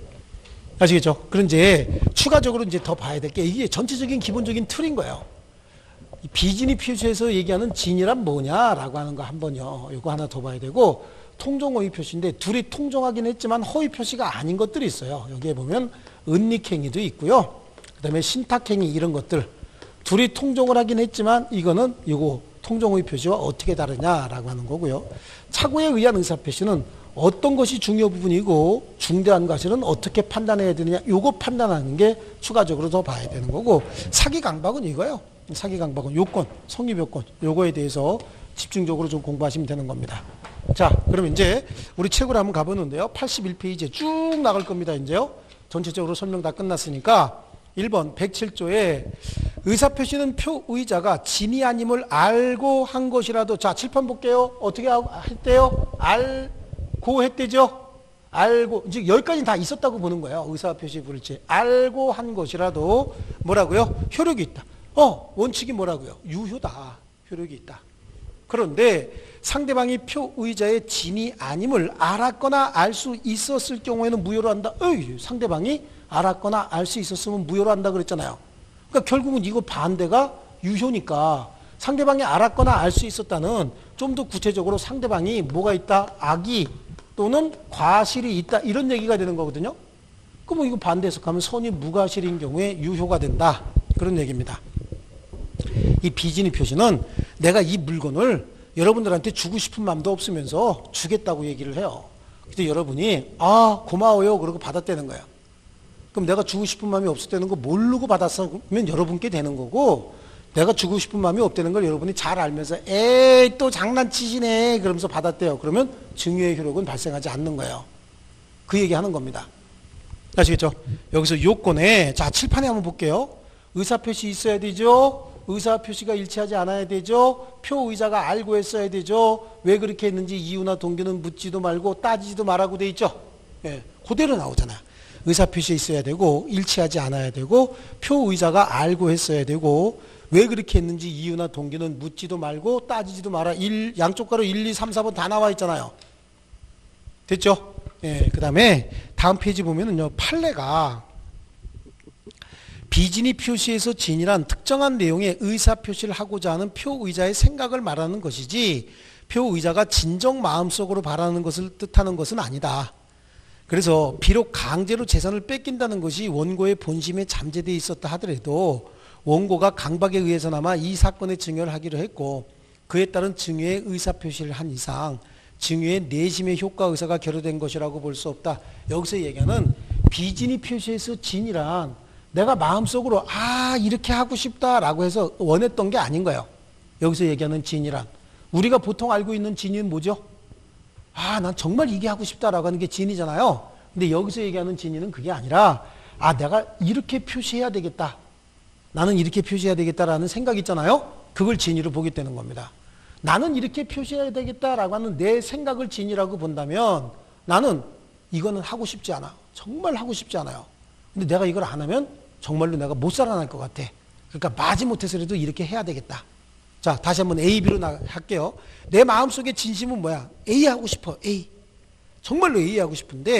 아시겠죠? 그런 이제 추가적으로 이제 더 봐야 될 게 이게 전체적인 기본적인 틀인 거예요. 비진위 표시에서 얘기하는 진이란 뭐냐라고 하는 거 한번요. 이거 하나 더 봐야 되고 통정허위 표시인데 둘이 통정하긴 했지만 허위 표시가 아닌 것들이 있어요. 여기에 보면 은닉행위도 있고요. 그 다음에 신탁행위 이런 것들 둘이 통정을 하긴 했지만 이거는 이거 통정허위 표시와 어떻게 다르냐라고 하는 거고요. 착오에 의한 의사표시는 어떤 것이 중요 부분이고 중대한 것은 어떻게 판단해야 되느냐 요거 판단하는 게 추가적으로 더 봐야 되는 거고 사기 강박은 이거예요. 사기 강박은 요건, 성립 요건 요거에 대해서 집중적으로 좀 공부하시면 되는 겁니다. 자, 그럼 이제 우리 책으로 한번 가보는데요. 팔십일 페이지에 쭉 나갈 겁니다. 이제요. 전체적으로 설명 다 끝났으니까 일 번 백칠 조에 의사표시는 표의자가 진이 아님을 알고 한 것이라도 자, 칠판 볼게요. 어떻게 했대요? 알고 했대죠? 알고, 즉 여기까지는 다 있었다고 보는 거예요. 의사표시 부를지 알고 한 것이라도 뭐라고요? 효력이 있다. 어, 원칙이 뭐라고요? 유효다. 효력이 있다. 그런데 상대방이 표의자의 진이 아님을 알았거나 알 수 있었을 경우에는 무효로 한다. 어이, 상대방이 알았거나 알 수 있었으면 무효로 한다 그랬잖아요. 그러니까 결국은 이거 반대가 유효니까 상대방이 알았거나 알 수 있었다는 좀 더 구체적으로 상대방이 뭐가 있다? 악의 또는 과실이 있다. 이런 얘기가 되는 거거든요. 그럼 이거 반대 해석하면 선이 무과실인 경우에 유효가 된다. 그런 얘기입니다. 이 비진위 표시는 내가 이 물건을 여러분들한테 주고 싶은 마음도 없으면서 주겠다고 얘기를 해요. 근데 여러분이 아 고마워요 그러고 받았다는 거예요. 그럼 내가 주고 싶은 마음이 없었다는 거 모르고 받았으면 여러분께 되는 거고 내가 주고 싶은 마음이 없다는 걸 여러분이 잘 알면서 에이 또 장난치시네 그러면서 받았대요. 그러면 증여의 효력은 발생하지 않는 거예요. 그 얘기하는 겁니다. 아시겠죠? 여기서 요건에 자 칠판에 한번 볼게요. 의사표시 있어야 되죠. 의사표시가 일치하지 않아야 되죠. 표의자가 알고 했어야 되죠. 왜 그렇게 했는지 이유나 동기는 묻지도 말고 따지지도 말라고 돼 있죠. 예, 그대로 나오잖아요. 의사표시 있어야 되고 일치하지 않아야 되고 표의자가 알고 했어야 되고 왜 그렇게 했는지 이유나 동기는 묻지도 말고 따지지도 마라. 일, 양쪽 가로 일, 이, 삼, 사 번 다 나와 있잖아요. 됐죠? 예, 그 다음에 다음 페이지 보면은요. 판례가 비진위 표시에서 진이란 특정한 내용의 의사표시를 하고자 하는 표의자의 생각을 말하는 것이지 표의자가 진정 마음속으로 바라는 것을 뜻하는 것은 아니다. 그래서 비록 강제로 재산을 뺏긴다는 것이 원고의 본심에 잠재되어 있었다 하더라도 원고가 강박에 의해서나마 이 사건의 증여를 하기로 했고 그에 따른 증여의 의사표시를 한 이상 증여의 내심의 효과 의사가 결여된 것이라고 볼 수 없다. 여기서 얘기하는 비진위 표시에서 진이란 내가 마음속으로 아 이렇게 하고 싶다라고 해서 원했던 게 아닌 거예요. 여기서 얘기하는 진이란 우리가 보통 알고 있는 진은 뭐죠? 아 난 정말 이게 하고 싶다라고 하는 게 진이잖아요. 근데 여기서 얘기하는 진이는 그게 아니라 아 내가 이렇게 표시해야 되겠다. 나는 이렇게 표시해야 되겠다라는 생각이 있잖아요. 그걸 진이로 보게 되는 겁니다. 나는 이렇게 표시해야 되겠다라고 하는 내 생각을 진이라고 본다면 나는 이거는 하고 싶지 않아. 정말 하고 싶지 않아요. 근데 내가 이걸 안 하면 정말로 내가 못 살아날 것 같아. 그러니까 마지못해서라도 이렇게 해야 되겠다. 자, 다시 한번 A, B로 나, 할게요. 내 마음속의 진심은 뭐야? A 하고 싶어. A. 정말로 A 하고 싶은데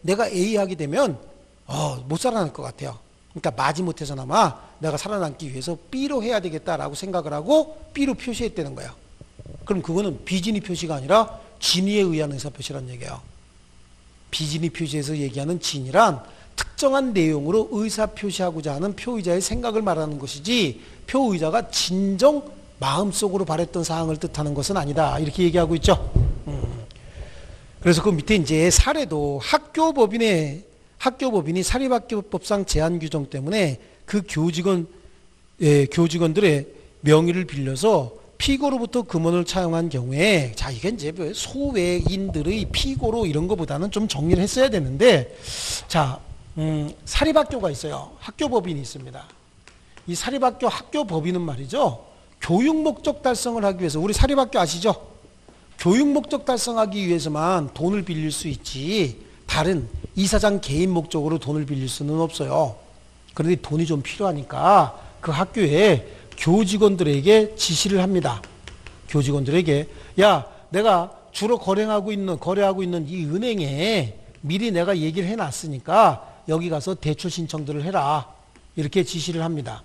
내가 A 하게 되면 어, 못 살아날 것 같아요. 그러니까 마지못해서나마 내가 살아남기 위해서 B로 해야 되겠다라고 생각을 하고 B로 표시했다는 거예요. 그럼 그거는 비진위 표시가 아니라 진위에 의한 의사표시란 얘기예요. 비진위 표시에서 얘기하는 진위란 특정한 내용으로 의사표시하고자 하는 표의자의 생각을 말하는 것이지 표의자가 진정 마음속으로 바랬던 사항을 뜻하는 것은 아니다. 이렇게 얘기하고 있죠. 음. 그래서 그 밑에 이제 사례도 학교법인의 학교법인이 사립학교법상 제한 규정 때문에 그 교직원, 예, 교직원들의 명의를 빌려서 피고로부터 금원을 차용한 경우에, 자, 이게 이제 소외인들의 피고로 이런 것보다는 좀 정리를 했어야 되는데, 자, 음, 사립학교가 있어요. 학교법인이 있습니다. 이 사립학교 학교법인은 말이죠. 교육 목적 달성을 하기 위해서, 우리 사립학교 아시죠? 교육 목적 달성하기 위해서만 돈을 빌릴 수 있지, 다른 이사장 개인 목적으로 돈을 빌릴 수는 없어요. 그런데 돈이 좀 필요하니까 그 학교에 교직원들에게 지시를 합니다. 교직원들에게, 야, 내가 주로 거래하고 있는, 거래하고 있는 이 은행에 미리 내가 얘기를 해놨으니까 여기 가서 대출 신청들을 해라. 이렇게 지시를 합니다.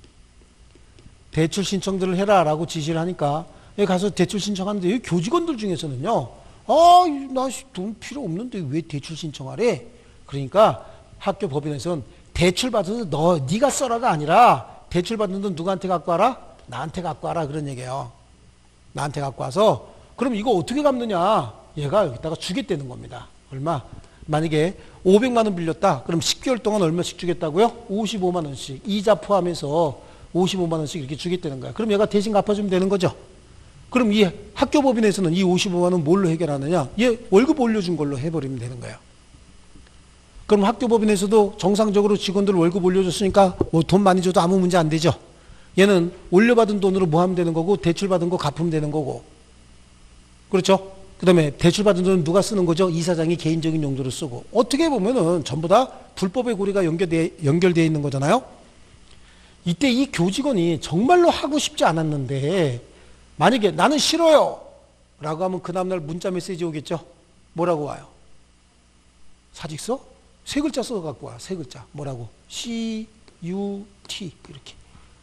대출 신청들을 해라 라고 지시를 하니까 여기 가서 대출 신청하는데, 여기 교직원들 중에서는요, 아, 나 돈 필요 없는데 왜 대출 신청하래? 그러니까 학교 법인에서는 대출 받아서 너, 네가 써라가 아니라 대출 받는 돈 누구한테 갖고 와라? 나한테 갖고 와라. 그런 얘기예요. 나한테 갖고 와서, 그럼 이거 어떻게 갚느냐? 얘가 여기다가 주겠다는 겁니다. 얼마? 만약에 오백만 원 빌렸다. 그럼 십 개월 동안 얼마씩 주겠다고요? 오십오만 원씩. 이자 포함해서 오십오만 원씩 이렇게 주겠다는 거야. 그럼 얘가 대신 갚아주면 되는 거죠. 그럼 이 학교법인에서는 이 오십오만 원 뭘로 해결하느냐? 얘 월급 올려준 걸로 해버리면 되는 거예요. 그럼 학교법인에서도 정상적으로 직원들 월급 올려줬으니까 뭐 돈 많이 줘도 아무 문제 안 되죠. 얘는 올려받은 돈으로 뭐 하면 되는 거고, 대출받은 거 갚으면 되는 거고. 그렇죠? 그 다음에 대출받은 돈은 누가 쓰는 거죠? 이사장이 개인적인 용도로 쓰고. 어떻게 보면은 전부 다 불법의 고리가 연결돼, 연결되어 있는 거잖아요? 이때 이 교직원이 정말로 하고 싶지 않았는데, 만약에 나는 싫어요 라고 하면 그 다음날 문자 메시지 오겠죠? 뭐라고 와요? 사직서? 세 글자 써 갖고 와. 세 글자. 뭐라고? 씨 유 티 이렇게.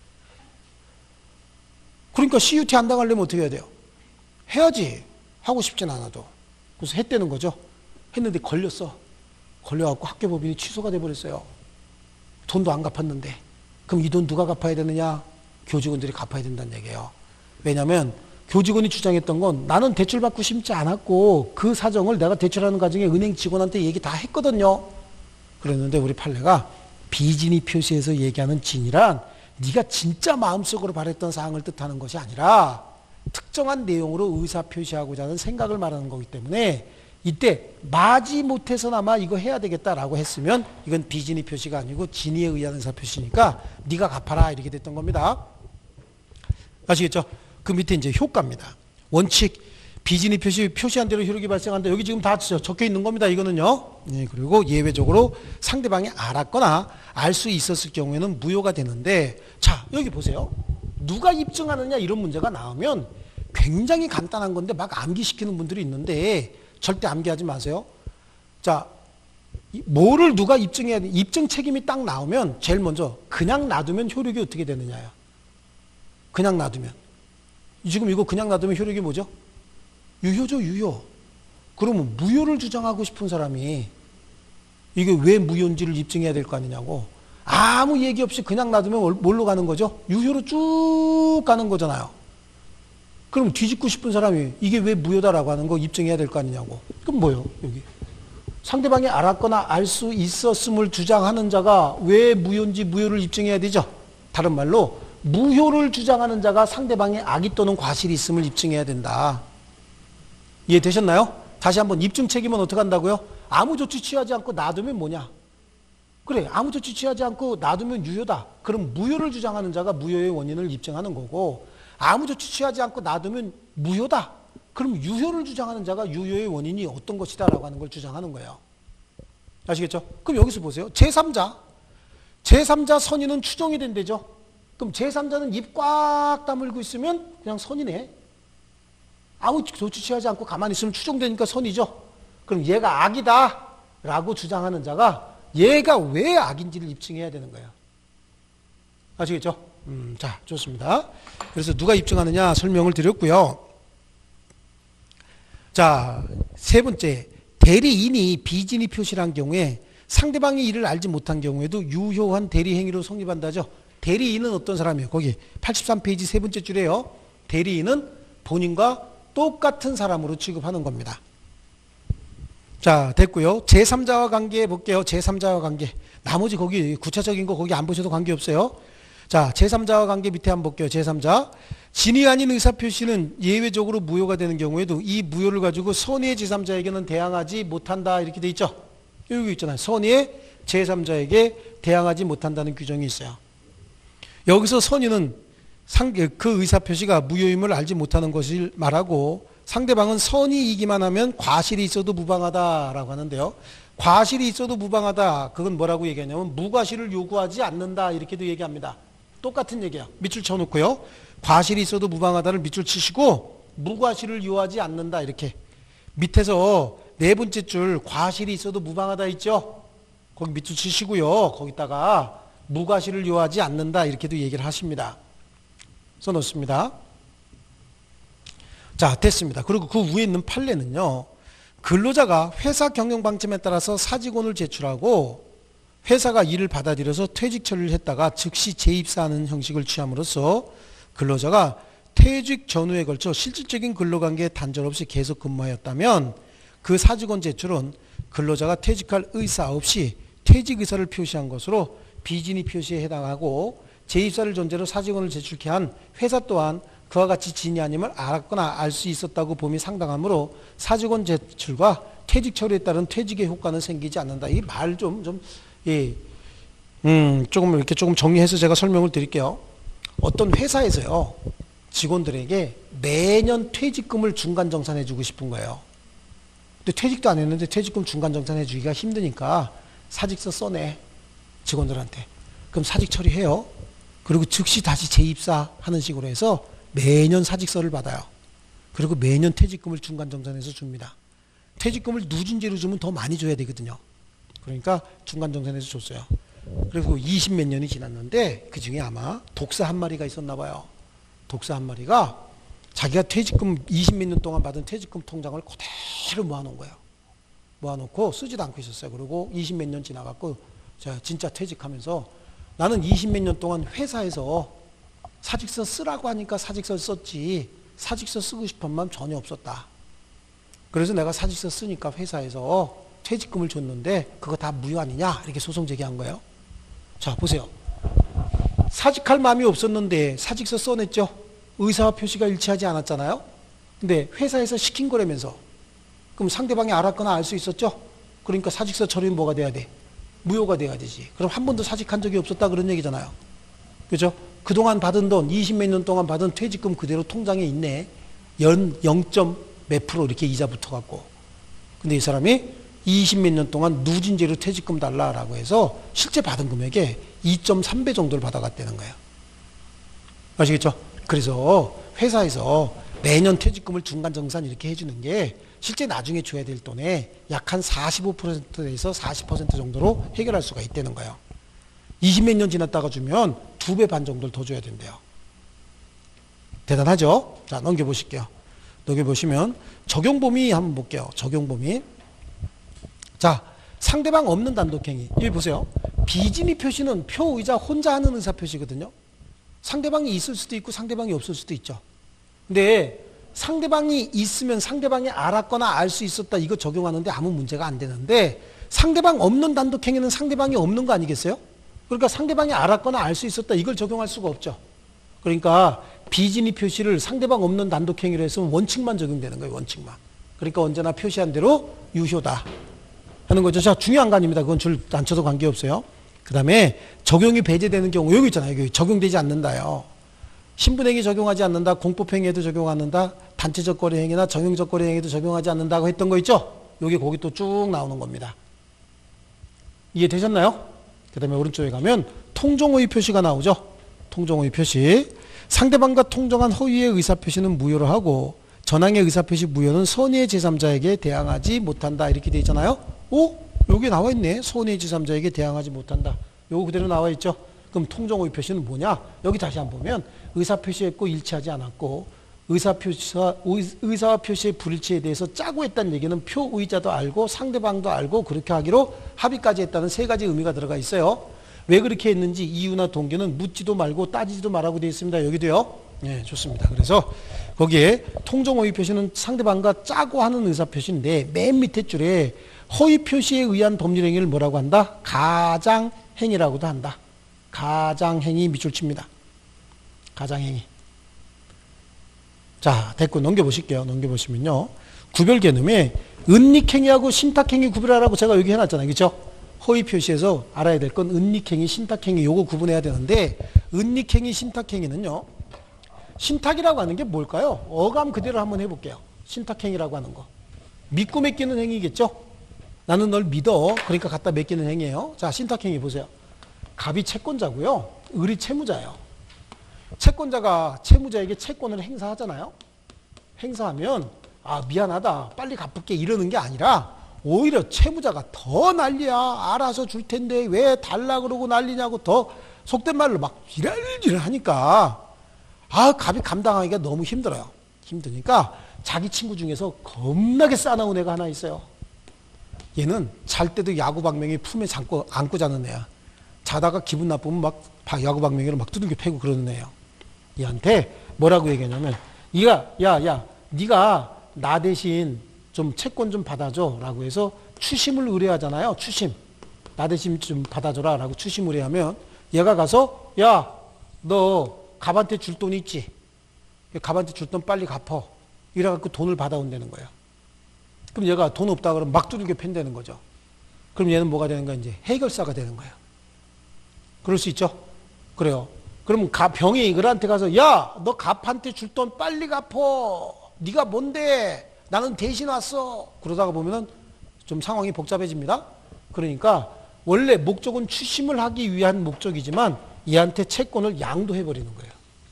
그러니까 씨 유 티 안 당하려면 어떻게 해야 돼요? 해야지. 하고 싶진 않아도. 그래서 했다는 거죠. 했는데 걸렸어. 걸려갖고 학교법인이 취소가 돼버렸어요. 돈도 안 갚았는데. 그럼 이 돈 누가 갚아야 되느냐? 교직원들이 갚아야 된다는 얘기예요. 왜냐하면 교직원이 주장했던 건, 나는 대출 받고 싶지 않았고 그 사정을 내가 대출하는 과정에 은행 직원한테 얘기 다 했거든요. 그랬는데 우리 판례가 비진위 표시에서 얘기하는 진이란 네가 진짜 마음속으로 바랬던 사항을 뜻하는 것이 아니라 특정한 내용으로 의사표시하고자 하는 생각을 말하는 거기 때문에, 이때 마지못해서나마 이거 해야 되겠다라고 했으면 이건 비진위 표시가 아니고 진위에 의한 의사표시니까 네가 갚아라 이렇게 됐던 겁니다. 아시겠죠? 그 밑에 이제 효과입니다. 원칙, 비진위 표시, 표시한 대로 효력이 발생한다. 여기 지금 다 적혀 있는 겁니다. 이거는요. 예, 그리고 예외적으로 상대방이 알았거나 알 수 있었을 경우에는 무효가 되는데, 자, 여기 보세요. 누가 입증하느냐 이런 문제가 나오면 굉장히 간단한 건데 막 암기시키는 분들이 있는데 절대 암기하지 마세요. 자, 뭐를 누가 입증해야 돼? 입증 책임이 딱 나오면 제일 먼저 그냥 놔두면 효력이 어떻게 되느냐요. 그냥 놔두면. 지금 이거 그냥 놔두면 효력이 뭐죠? 유효죠, 유효. 그러면 무효를 주장하고 싶은 사람이 이게 왜 무효인지를 입증해야 될 거 아니냐고. 아무 얘기 없이 그냥 놔두면 뭘로 가는 거죠? 유효로 쭉 가는 거잖아요. 그럼 뒤집고 싶은 사람이 이게 왜 무효다라고 하는 거 입증해야 될 거 아니냐고. 그럼 뭐예요, 여기? 상대방이 알았거나 알 수 있었음을 주장하는 자가 왜 무효인지 무효를 입증해야 되죠? 다른 말로 무효를 주장하는 자가 상대방의 악의 또는 과실이 있음을 입증해야 된다. 이해되셨나요? 다시 한번, 입증 책임은 어떻게 한다고요? 아무 조치 취하지 않고 놔두면 뭐냐? 그래, 아무 조치 취하지 않고 놔두면 유효다. 그럼 무효를 주장하는 자가 무효의 원인을 입증하는 거고, 아무 조치 취하지 않고 놔두면 무효다. 그럼 유효를 주장하는 자가 유효의 원인이 어떤 것이다 라고 하는 걸 주장하는 거예요. 아시겠죠? 그럼 여기서 보세요. 제삼자. 제삼자 선인은 추정이 된대죠. 그럼 제삼자는 입 꽉 다물고 있으면 그냥 선이네. 아무 조치 취하지 않고 가만히 있으면 추정되니까 선이죠. 그럼 얘가 악이다. 라고 주장하는 자가 얘가 왜 악인지를 입증해야 되는 거예요. 아시겠죠? 음, 자, 좋습니다. 그래서 누가 입증하느냐 설명을 드렸고요. 자, 세 번째, 대리인이 비진이 표시를 한 경우에 상대방이 이를 알지 못한 경우에도 유효한 대리행위로 성립한다죠. 대리인은 어떤 사람이에요? 거기 팔십삼 페이지 세 번째 줄에요. 대리인은 본인과 똑같은 사람으로 취급하는 겁니다. 자, 됐고요. 제삼자와 관계 볼게요. 제삼자와 관계. 나머지 거기 구체적인 거 거기 안 보셔도 관계없어요. 자, 제삼자와 관계 밑에 한번 볼게요. 제삼자. 진위 아닌 의사표시는 예외적으로 무효가 되는 경우에도 이 무효를 가지고 선의의 제삼자에게는 대항하지 못한다 이렇게 돼 있죠. 여기 있잖아요. 선의의 제삼자에게 대항하지 못한다는 규정이 있어요. 여기서 선의는 상, 그 의사표시가 무효임을 알지 못하는 것을 말하고 상대방은 선의이기만 하면 과실이 있어도 무방하다라고 하는데요. 과실이 있어도 무방하다. 그건 뭐라고 얘기하냐면 무과실을 요구하지 않는다 이렇게도 얘기합니다. 똑같은 얘기야. 밑줄 쳐놓고요. 과실이 있어도 무방하다를 밑줄 치시고 무과실을 요하지 않는다 이렇게. 밑에서 네 번째 줄 과실이 있어도 무방하다 있죠. 거기 밑줄 치시고요. 거기다가 무과실을 요하지 않는다 이렇게도 얘기를 하십니다. 써놓습니다. 자, 됐습니다. 그리고 그 위에 있는 판례는요. 근로자가 회사 경영 방침에 따라서 사직원을 제출하고 회사가 이를 받아들여서 퇴직 처리를 했다가 즉시 재입사하는 형식을 취함으로써 근로자가 퇴직 전후에 걸쳐 실질적인 근로관계에 단절 없이 계속 근무하였다면 그 사직원 제출은 근로자가 퇴직할 의사 없이 퇴직 의사를 표시한 것으로 비진위 표시에 해당하고 재입사를 전제로 사직원을 제출케 한 회사 또한 그와 같이 진위 아님을 알았거나 알 수 있었다고 봄이 상당하므로 사직원 제출과 퇴직 처리에 따른 퇴직의 효과는 생기지 않는다. 이 말 좀, 좀, 예, 음, 조금 이렇게 조금 정리해서 제가 설명을 드릴게요. 어떤 회사에서요, 직원들에게 매년 퇴직금을 중간정산해 주고 싶은 거예요. 근데 퇴직도 안 했는데 퇴직금 중간정산해 주기가 힘드니까 사직서 써내, 직원들한테. 그럼 사직 처리해요. 그리고 즉시 다시 재입사하는 식으로 해서 매년 사직서를 받아요. 그리고 매년 퇴직금을 중간정산해서 줍니다. 퇴직금을 누진제로 주면 더 많이 줘야 되거든요. 그러니까 중간정산해서 줬어요. 그리고 이십 몇 년이 지났는데 그 중에 아마 독사 한 마리가 있었나 봐요. 독사 한 마리가 자기가 퇴직금 이십 몇 년 동안 받은 퇴직금 통장을 그대로 모아놓은 거예요. 모아놓고 쓰지도 않고 있었어요. 그리고 이십 몇 년 지나갖고 제가 진짜 퇴직하면서 나는 이십 몇 년 동안 회사에서 사직서 쓰라고 하니까 사직서를 썼지 사직서 쓰고 싶은 마음 전혀 없었다. 그래서 내가 사직서 쓰니까 회사에서 퇴직금을 줬는데 그거 다 무효 아니냐 이렇게 소송 제기한 거예요. 자, 보세요. 사직할 마음이 없었는데 사직서 써냈죠. 의사와 표시가 일치하지 않았잖아요. 근데 회사에서 시킨 거라면서. 그럼 상대방이 알았거나 알 수 있었죠. 그러니까 사직서 처리는 뭐가 돼야 돼? 무효가 돼야 되지. 그럼 한 번도 사직한 적이 없었다 그런 얘기잖아요. 그죠? 그동안 받은 돈, 이십 몇 년 동안 받은 퇴직금 그대로 통장에 있네. 연 영. 몇 프로 이렇게 이자 붙어갖고. 근데 이 사람이 이십 몇 년 동안 누진제로 퇴직금 달라라고 해서 실제 받은 금액의 이 점 삼 배 정도를 받아갔다는 거예요. 아시겠죠? 그래서 회사에서 매년 퇴직금을 중간정산 이렇게 해주는 게 실제 나중에 줘야 될 돈의 약 한 사십오 퍼센트에서 사십 퍼센트 정도로 해결할 수가 있다는 거예요. 이십 몇 년 지났다가 주면 두 배 반 정도를 더 줘야 된대요. 대단하죠? 자, 넘겨보실게요. 넘겨보시면 적용범위 한번 볼게요. 적용범위. 자, 상대방 없는 단독행위. 여기 보세요. 비진위 표시는 표의자 혼자 하는 의사표시거든요. 상대방이 있을 수도 있고 상대방이 없을 수도 있죠. 근데 상대방이 있으면 상대방이 알았거나 알 수 있었다 이거 적용하는데 아무 문제가 안 되는데 상대방 없는 단독행위는 상대방이 없는 거 아니겠어요? 그러니까 상대방이 알았거나 알 수 있었다 이걸 적용할 수가 없죠. 그러니까 비진위 표시를 상대방 없는 단독행위로 했으면 원칙만 적용되는 거예요. 원칙만. 그러니까 언제나 표시한 대로 유효다 하는 거죠. 자, 중요한 거 아닙니다. 그건 줄 안 쳐도 관계없어요. 그 다음에 적용이 배제되는 경우 여기 있잖아요. 여기 적용되지 않는다요. 신분행위 적용하지 않는다. 공법행위에도 적용 안 한다. 단체적 거래행위나 정형적 거래행위도 적용하지 않는다고 했던 거 있죠. 여기 거기 또 쭉 나오는 겁니다. 이해되셨나요? 그 다음에 오른쪽에 가면 통정호의 표시가 나오죠. 통정호의 표시. 상대방과 통정한 허위의 의사표시는 무효로 하고 전항의 의사표시 무효는 선의의 제삼자에게 대항하지 못한다. 이렇게 돼 있잖아요. 오? 여기 나와 있네. 손해지삼자에게 대항하지 못한다. 요거 그대로 나와 있죠. 그럼 통정호의 표시는 뭐냐? 여기 다시 한번 보면 의사표시했고 일치하지 않았고 의사표시와, 의사와 표시의 불일치에 대해서 짜고 했다는 얘기는 표의자도 알고 상대방도 알고 그렇게 하기로 합의까지 했다는 세 가지 의미가 들어가 있어요. 왜 그렇게 했는지 이유나 동기는 묻지도 말고 따지지도 말라고 되어 있습니다. 여기도요. 네, 좋습니다. 그래서 거기에 통정호의 표시는 상대방과 짜고 하는 의사표시인데 맨 밑에 줄에 허위 표시에 의한 법률행위를 뭐라고 한다? 가장행위라고도 한다. 가장행위 밑줄 칩니다. 가장행위. 자, 됐고 넘겨보실게요. 넘겨보시면요. 구별 개념에 은닉행위하고 신탁행위 구별하라고 제가 여기 해놨잖아요. 그렇죠? 허위 표시에서 알아야 될 건 은닉행위, 신탁행위 요거 구분해야 되는데 은닉행위, 신탁행위는요. 신탁이라고 하는 게 뭘까요? 어감 그대로 한번 해볼게요. 신탁행위라고 하는 거. 믿고 맡기는 행위겠죠? 나는 널 믿어. 그러니까 갖다 맡기는 행위예요. 자, 신탁행위 보세요. 갑이 채권자고요. 을이 채무자예요. 채권자가 채무자에게 채권을 행사하잖아요. 행사하면 아 미안하다 빨리 갚을게 이러는 게 아니라 오히려 채무자가 더 난리야. 알아서 줄 텐데 왜 달라 그러고 난리냐고 더 속된 말로 막 지랄지랄 하니까 아 갑이 감당하기가 너무 힘들어요. 힘드니까 자기 친구 중에서 겁나게 싸나운 애가 하나 있어요. 얘는 잘 때도 야구방망이 품에 안고, 안고 자는 애야. 자다가 기분 나쁘면 막 야구방망이로 막 두들겨 패고 그러는 애예요. 얘한테 뭐라고 얘기하냐면 네가 야야 네가 나 대신 좀 채권 좀 받아줘 라고 해서 추심을 의뢰하잖아요. 추심. 나 대신 좀 받아줘라 라고 추심 의뢰하면 얘가 가서 야 너 갑한테 줄 돈 있지? 갑한테 줄 돈 빨리 갚어. 이래갖고 돈을 받아온다는 거예요. 그럼 얘가 돈 없다 그러면 막 두들겨 팬다는 거죠. 그럼 얘는 뭐가 되는 거야? 이제 해결사가 되는 거예요. 그럴 수 있죠? 그래요. 그러면 병이 을한테 가서 야, 너 갑한테 줄 돈 빨리 갚어. 네가 뭔데? 나는 대신 왔어. 그러다가 보면은 좀 상황이 복잡해집니다. 그러니까 원래 목적은 추심을 하기 위한 목적이지만 얘한테 채권을 양도해버리는 거예요.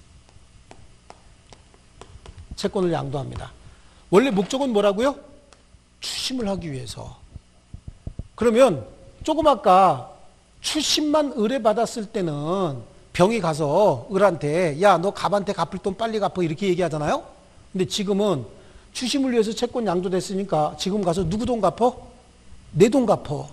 채권을 양도합니다. 원래 목적은 뭐라고요? 추심을 하기 위해서. 그러면 조금 아까 추심만 의뢰받았을 때는 병이 가서 을한테 야, 너 갑한테 갚을 돈 빨리 갚어 이렇게 얘기하잖아요. 근데 지금은 추심을 위해서 채권 양도됐으니까 지금 가서 누구 돈 갚어? 내 돈 갚어.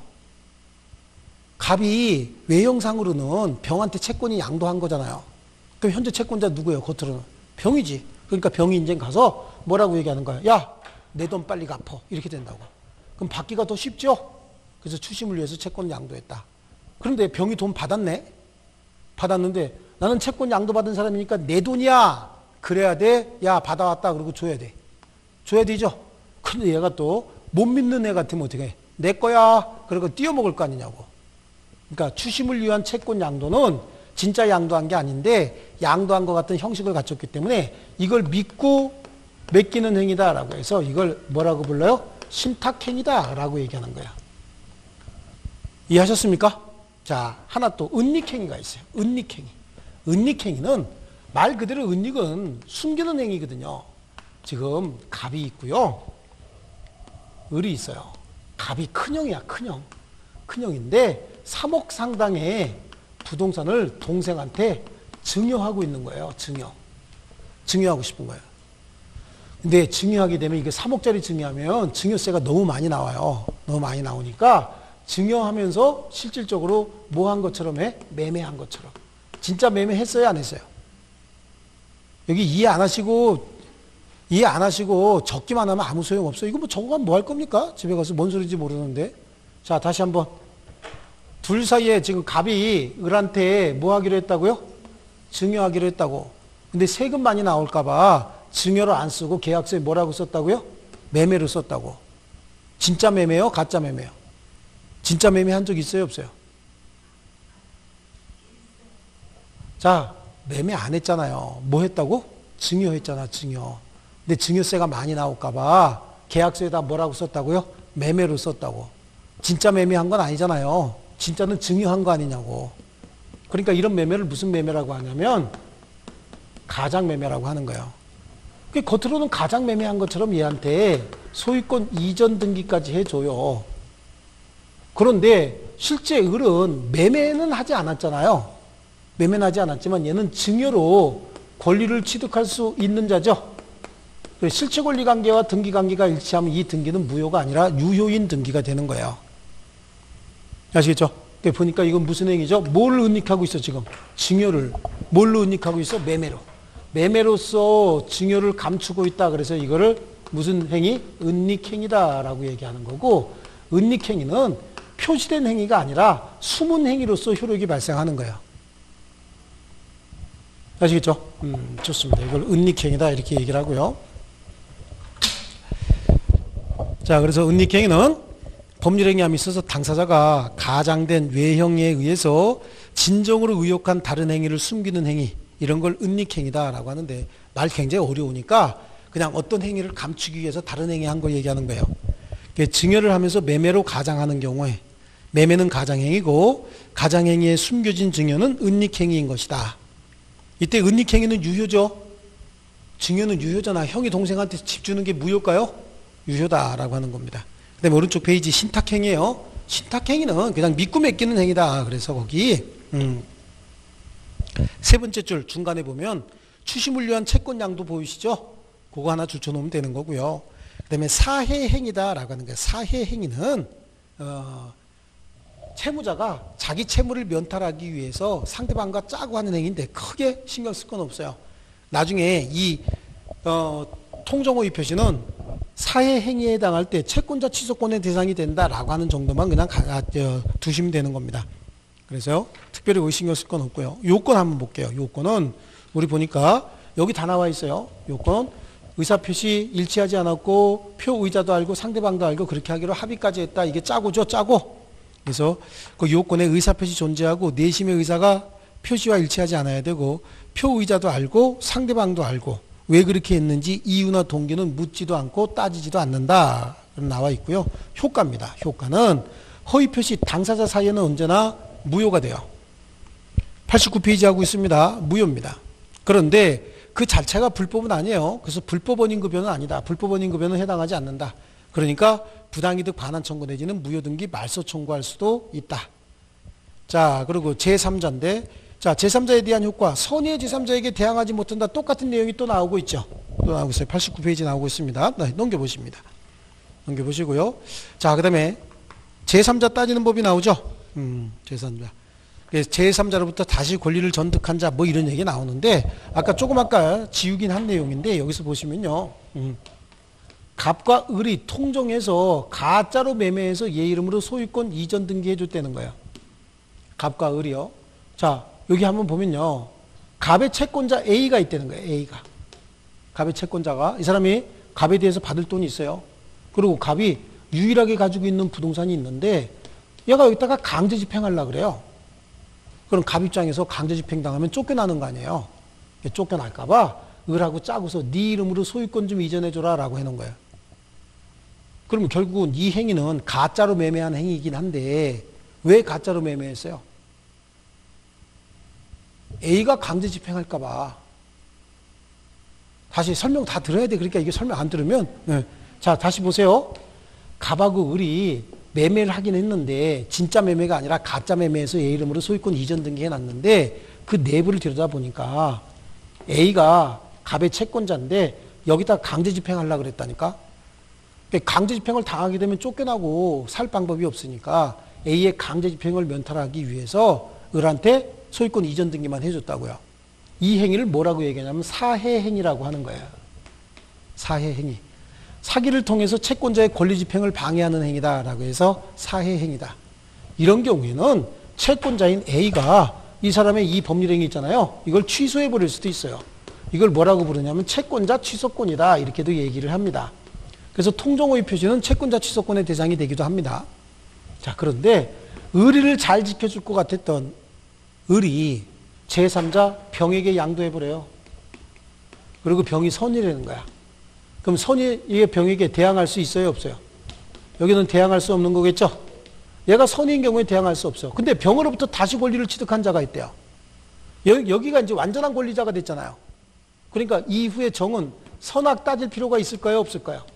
갑이 외형상으로는 병한테 채권이 양도한 거잖아요. 그럼 현재 채권자 누구예요? 겉으로는 병이지. 그러니까 병이 이제 가서 뭐라고 얘기하는 거야? 야, 내 돈 빨리 갚어. 이렇게 된다고. 그럼 받기가 더 쉽죠? 그래서 추심을 위해서 채권 양도했다. 그런데 병이 돈 받았네? 받았는데 나는 채권 양도받은 사람이니까 내 돈이야. 그래야 돼. 야, 받아왔다. 그러고 줘야 돼. 줘야 되죠? 근데 얘가 또 못 믿는 애 같으면 어떻게 해? 내 거야. 그러고 띄어먹을 거 아니냐고. 그러니까 추심을 위한 채권 양도는 진짜 양도한 게 아닌데 양도한 것 같은 형식을 갖췄기 때문에 이걸 믿고 맡기는 행위다라고 해서 이걸 뭐라고 불러요? 신탁행위다라고 얘기하는 거야. 이해하셨습니까? 자, 하나 또 은닉행위가 있어요. 은닉행위. 은닉행위는 말 그대로 은닉은 숨기는 행위거든요. 지금 갑이 있고요. 을이 있어요. 갑이 큰형이야. 큰형. 큰형인데 삼억 상당의 부동산을 동생한테 증여하고 있는 거예요. 증여. 증여하고 싶은 거예요. 근데 증여하게 되면 이게 삼억짜리 증여하면 증여세가 너무 많이 나와요. 너무 많이 나오니까 증여하면서 실질적으로 뭐 한 것처럼 해? 매매한 것처럼. 진짜 매매했어요? 안 했어요? 여기 이해 안 하시고 이해 안 하시고 적기만 하면 아무 소용 없어요. 이거 뭐 적어가면 뭐 할 겁니까? 집에 가서 뭔 소리인지 모르는데. 자, 다시 한번. 둘 사이에 지금 갑이 을한테 뭐 하기로 했다고요? 증여하기로 했다고. 근데 세금 많이 나올까봐 증여를 안 쓰고 계약서에 뭐라고 썼다고요? 매매로 썼다고. 진짜 매매요? 가짜 매매요? 진짜 매매 한 적 있어요? 없어요? 자, 매매 안 했잖아요. 뭐 했다고? 증여했잖아, 증여. 근데 증여세가 많이 나올까봐 계약서에다 뭐라고 썼다고요? 매매로 썼다고. 진짜 매매한 건 아니잖아요. 진짜는 증여한 거 아니냐고. 그러니까 이런 매매를 무슨 매매라고 하냐면 가장 매매라고 하는 거예요. 겉으로는 가장 매매한 것처럼 얘한테 소유권 이전 등기까지 해줘요. 그런데 실제 을은 매매는 하지 않았잖아요. 매매는 하지 않았지만 얘는 증여로 권리를 취득할 수 있는 자죠. 실체 권리 관계와 등기 관계가 일치하면 이 등기는 무효가 아니라 유효인 등기가 되는 거예요. 아시겠죠? 보니까 이건 무슨 행위죠? 뭘 은닉하고 있어 지금? 증여를. 뭘로 은닉하고 있어? 매매로. 매매로서 증여를 감추고 있다. 그래서 이거를 무슨 행위? 은닉행위다라고 얘기하는 거고, 은닉행위는 표시된 행위가 아니라 숨은 행위로서 효력이 발생하는 거예요. 아시겠죠? 음, 좋습니다. 이걸 은닉행위다 이렇게 얘기를 하고요. 자, 그래서 은닉행위는 법률행위함에 있어서 당사자가 가장된 외형에 의해서 진정으로 의혹한 다른 행위를 숨기는 행위, 이런 걸 은닉행위다라고 하는데, 말 굉장히 어려우니까 그냥 어떤 행위를 감추기 위해서 다른 행위 한 거 얘기하는 거예요. 증여를 하면서 매매로 가장하는 경우에, 매매는 가장행위고 가장행위에 숨겨진 증여는 은닉행위인 것이다. 이때 은닉행위는 유효죠. 증여는 유효잖아. 형이 동생한테 집 주는 게 무효일까요? 유효다라고 하는 겁니다. 그 다음에 오른쪽 페이지 신탁행위예요. 신탁행위는 그냥 믿고 맡기는 행위다. 그래서 거기 음. 세 번째 줄 중간에 보면 추심을 채권량도 보이시죠? 그거 하나 줄쳐놓으면 되는 거고요. 그 다음에 사해행위다라고 하는 거예요. 사해행위는 어, 채무자가 자기 채무를 면탈하기 위해서 상대방과 짜고 하는 행위인데 크게 신경 쓸 건 없어요. 나중에 이 어, 통정호의 표시는 사해행위에 해당할 때 채권자 취소권의 대상이 된다라고 하는 정도만 그냥 가, 어, 두시면 되는 겁니다. 그래서 특별히 신경 쓸 건 없고요. 요건 한번 볼게요. 요건은 우리 보니까 여기 다 나와 있어요. 요건 의사표시 일치하지 않았고 표의자도 알고 상대방도 알고 그렇게 하기로 합의까지 했다. 이게 짜고죠. 짜고. 그래서 그 요건에 의사표시 존재하고 내심의 의사가 표시와 일치하지 않아야 되고 표의자도 알고 상대방도 알고 왜 그렇게 했는지 이유나 동기는 묻지도 않고 따지지도 않는다. 나와 있고요. 효과입니다. 효과는 허위표시 당사자 사이에는 언제나 무효가 돼요. 팔십구 페이지 하고 있습니다. 무효입니다. 그런데 그 자체가 불법은 아니에요. 그래서 불법 원인급여는 아니다. 불법 원인급여는 해당하지 않는다. 그러니까 부당이득 반환 청구 내지는 무효등기 말소 청구할 수도 있다. 자, 그리고 제삼자인데, 자, 제삼자에 대한 효과, 선의의 제삼자에게 대항하지 못한다. 똑같은 내용이 또 나오고 있죠. 또 나오고 있어요. 팔십구 페이지 나오고 있습니다. 네, 넘겨보십니다. 넘겨보시고요. 자, 그 다음에 제삼자 따지는 법이 나오죠. 음, 제삼자. 제삼자로부터 다시 권리를 전득한 자, 뭐 이런 얘기 나오는데, 아까 조금 아까 지우긴 한 내용인데, 여기서 보시면요. 음, 갑과 을이 통정해서 가짜로 매매해서 얘 이름으로 소유권 이전 등기해 줬다는 거예요. 갑과 을이요. 자, 여기 한번 보면요. 갑의 채권자 A가 있다는 거예요. A가. 갑의 채권자가. 이 사람이 갑에 대해서 받을 돈이 있어요. 그리고 갑이 유일하게 가지고 있는 부동산이 있는데 얘가 여기다가 강제 집행하려고 그래요. 그럼 갑 입장에서 강제 집행당하면 쫓겨나는 거 아니에요. 쫓겨날까 봐 을하고 짜고서 네 이름으로 소유권 좀 이전해줘라 라고 해놓은 거예요. 그러면 결국은 이 행위는 가짜로 매매한 행위이긴 한데 왜 가짜로 매매했어요? A가 강제 집행할까 봐. 다시 설명 다 들어야 돼. 그러니까 이게 설명 안 들으면 네. 자, 다시 보세요. 갑하고 을이 매매를 하긴 했는데 진짜 매매가 아니라 가짜 매매해서 A 이름으로 소유권 이전 등기해 놨는데 그 내부를 들여다보니까 A가 갑의 채권자인데 여기다 강제 집행하려고 그랬다니까. 강제 집행을 당하게 되면 쫓겨나고 살 방법이 없으니까 A의 강제 집행을 면탈하기 위해서 을한테 소유권 이전 등기만 해줬다고요. 이 행위를 뭐라고 얘기하냐면 사해행위라고 하는 거예요. 사해행위. 사기를 통해서 채권자의 권리 집행을 방해하는 행위다라고 해서 사해행위다. 이런 경우에는 채권자인 A가 이 사람의 이 법률행위 있잖아요. 이걸 취소해 버릴 수도 있어요. 이걸 뭐라고 부르냐면 채권자 취소권이다. 이렇게도 얘기를 합니다. 그래서 통정호의 표시는 채권자 취소권의 대상이 되기도 합니다. 자, 그런데 의리를 잘 지켜줄 것 같았던 을이 제삼자 병에게 양도해버려요. 그리고 병이 선이라는 거야. 그럼 선의의 병에게 대항할 수 있어요? 없어요? 여기는 대항할 수 없는 거겠죠? 얘가 선의인 경우에 대항할 수 없어요. 근데 병으로부터 다시 권리를 취득한 자가 있대요. 여기, 여기가 이제 완전한 권리자가 됐잖아요. 그러니까 이후에 정은 선악 따질 필요가 있을까요? 없을까요?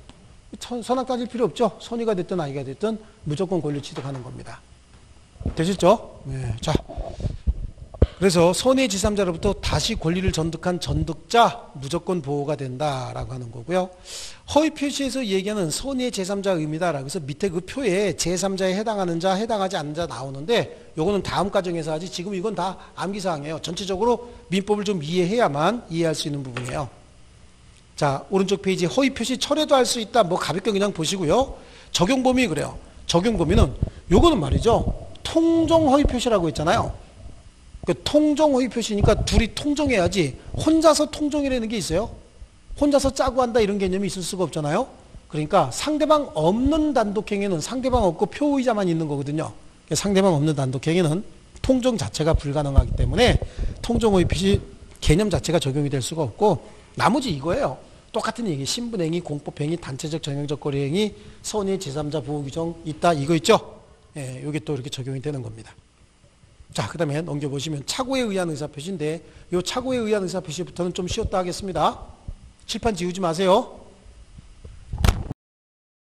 선악 따질 필요 없죠. 선의가 됐든 아이가 됐든 무조건 권리를 취득하는 겁니다. 되셨죠? 네. 자, 그래서 선의 제삼자로부터 다시 권리를 전득한 전득자 무조건 보호가 된다라고 하는 거고요. 허위 표시에서 얘기하는 선의 제삼자 의미다라고 해서 밑에 그 표에 제삼자에 해당하는 자, 해당하지 않는 자 나오는데 요거는 다음 과정에서 하지 지금 이건 다 암기사항이에요. 전체적으로 민법을 좀 이해해야만 이해할 수 있는 부분이에요. 자, 오른쪽 페이지 허위 표시 철회도 할 수 있다. 뭐 가볍게 그냥 보시고요. 적용 범위 그래요. 적용 범위는 요거는 말이죠. 통정 허위 표시라고 했잖아요. 그 통정 허위 표시니까 둘이 통정해야지 혼자서 통정이라는 게 있어요. 혼자서 짜고 한다 이런 개념이 있을 수가 없잖아요. 그러니까 상대방 없는 단독행위는 상대방 없고 표의자만 있는 거거든요. 상대방 없는 단독행위는 통정 자체가 불가능하기 때문에 통정 허위 표시 개념 자체가 적용이 될 수가 없고 나머지 이거예요. 똑같은 얘기. 신분행위, 공법행위, 단체적 정형적 거래행위, 선의 제삼자 보호 규정 있다 이거 있죠. 예, 이게 또 이렇게 적용이 되는 겁니다. 자, 그 다음에 넘겨보시면 착오에 의한 의사표시인데 이 착오에 의한 의사표시부터는 좀 쉬었다 하겠습니다. 칠판 지우지 마세요.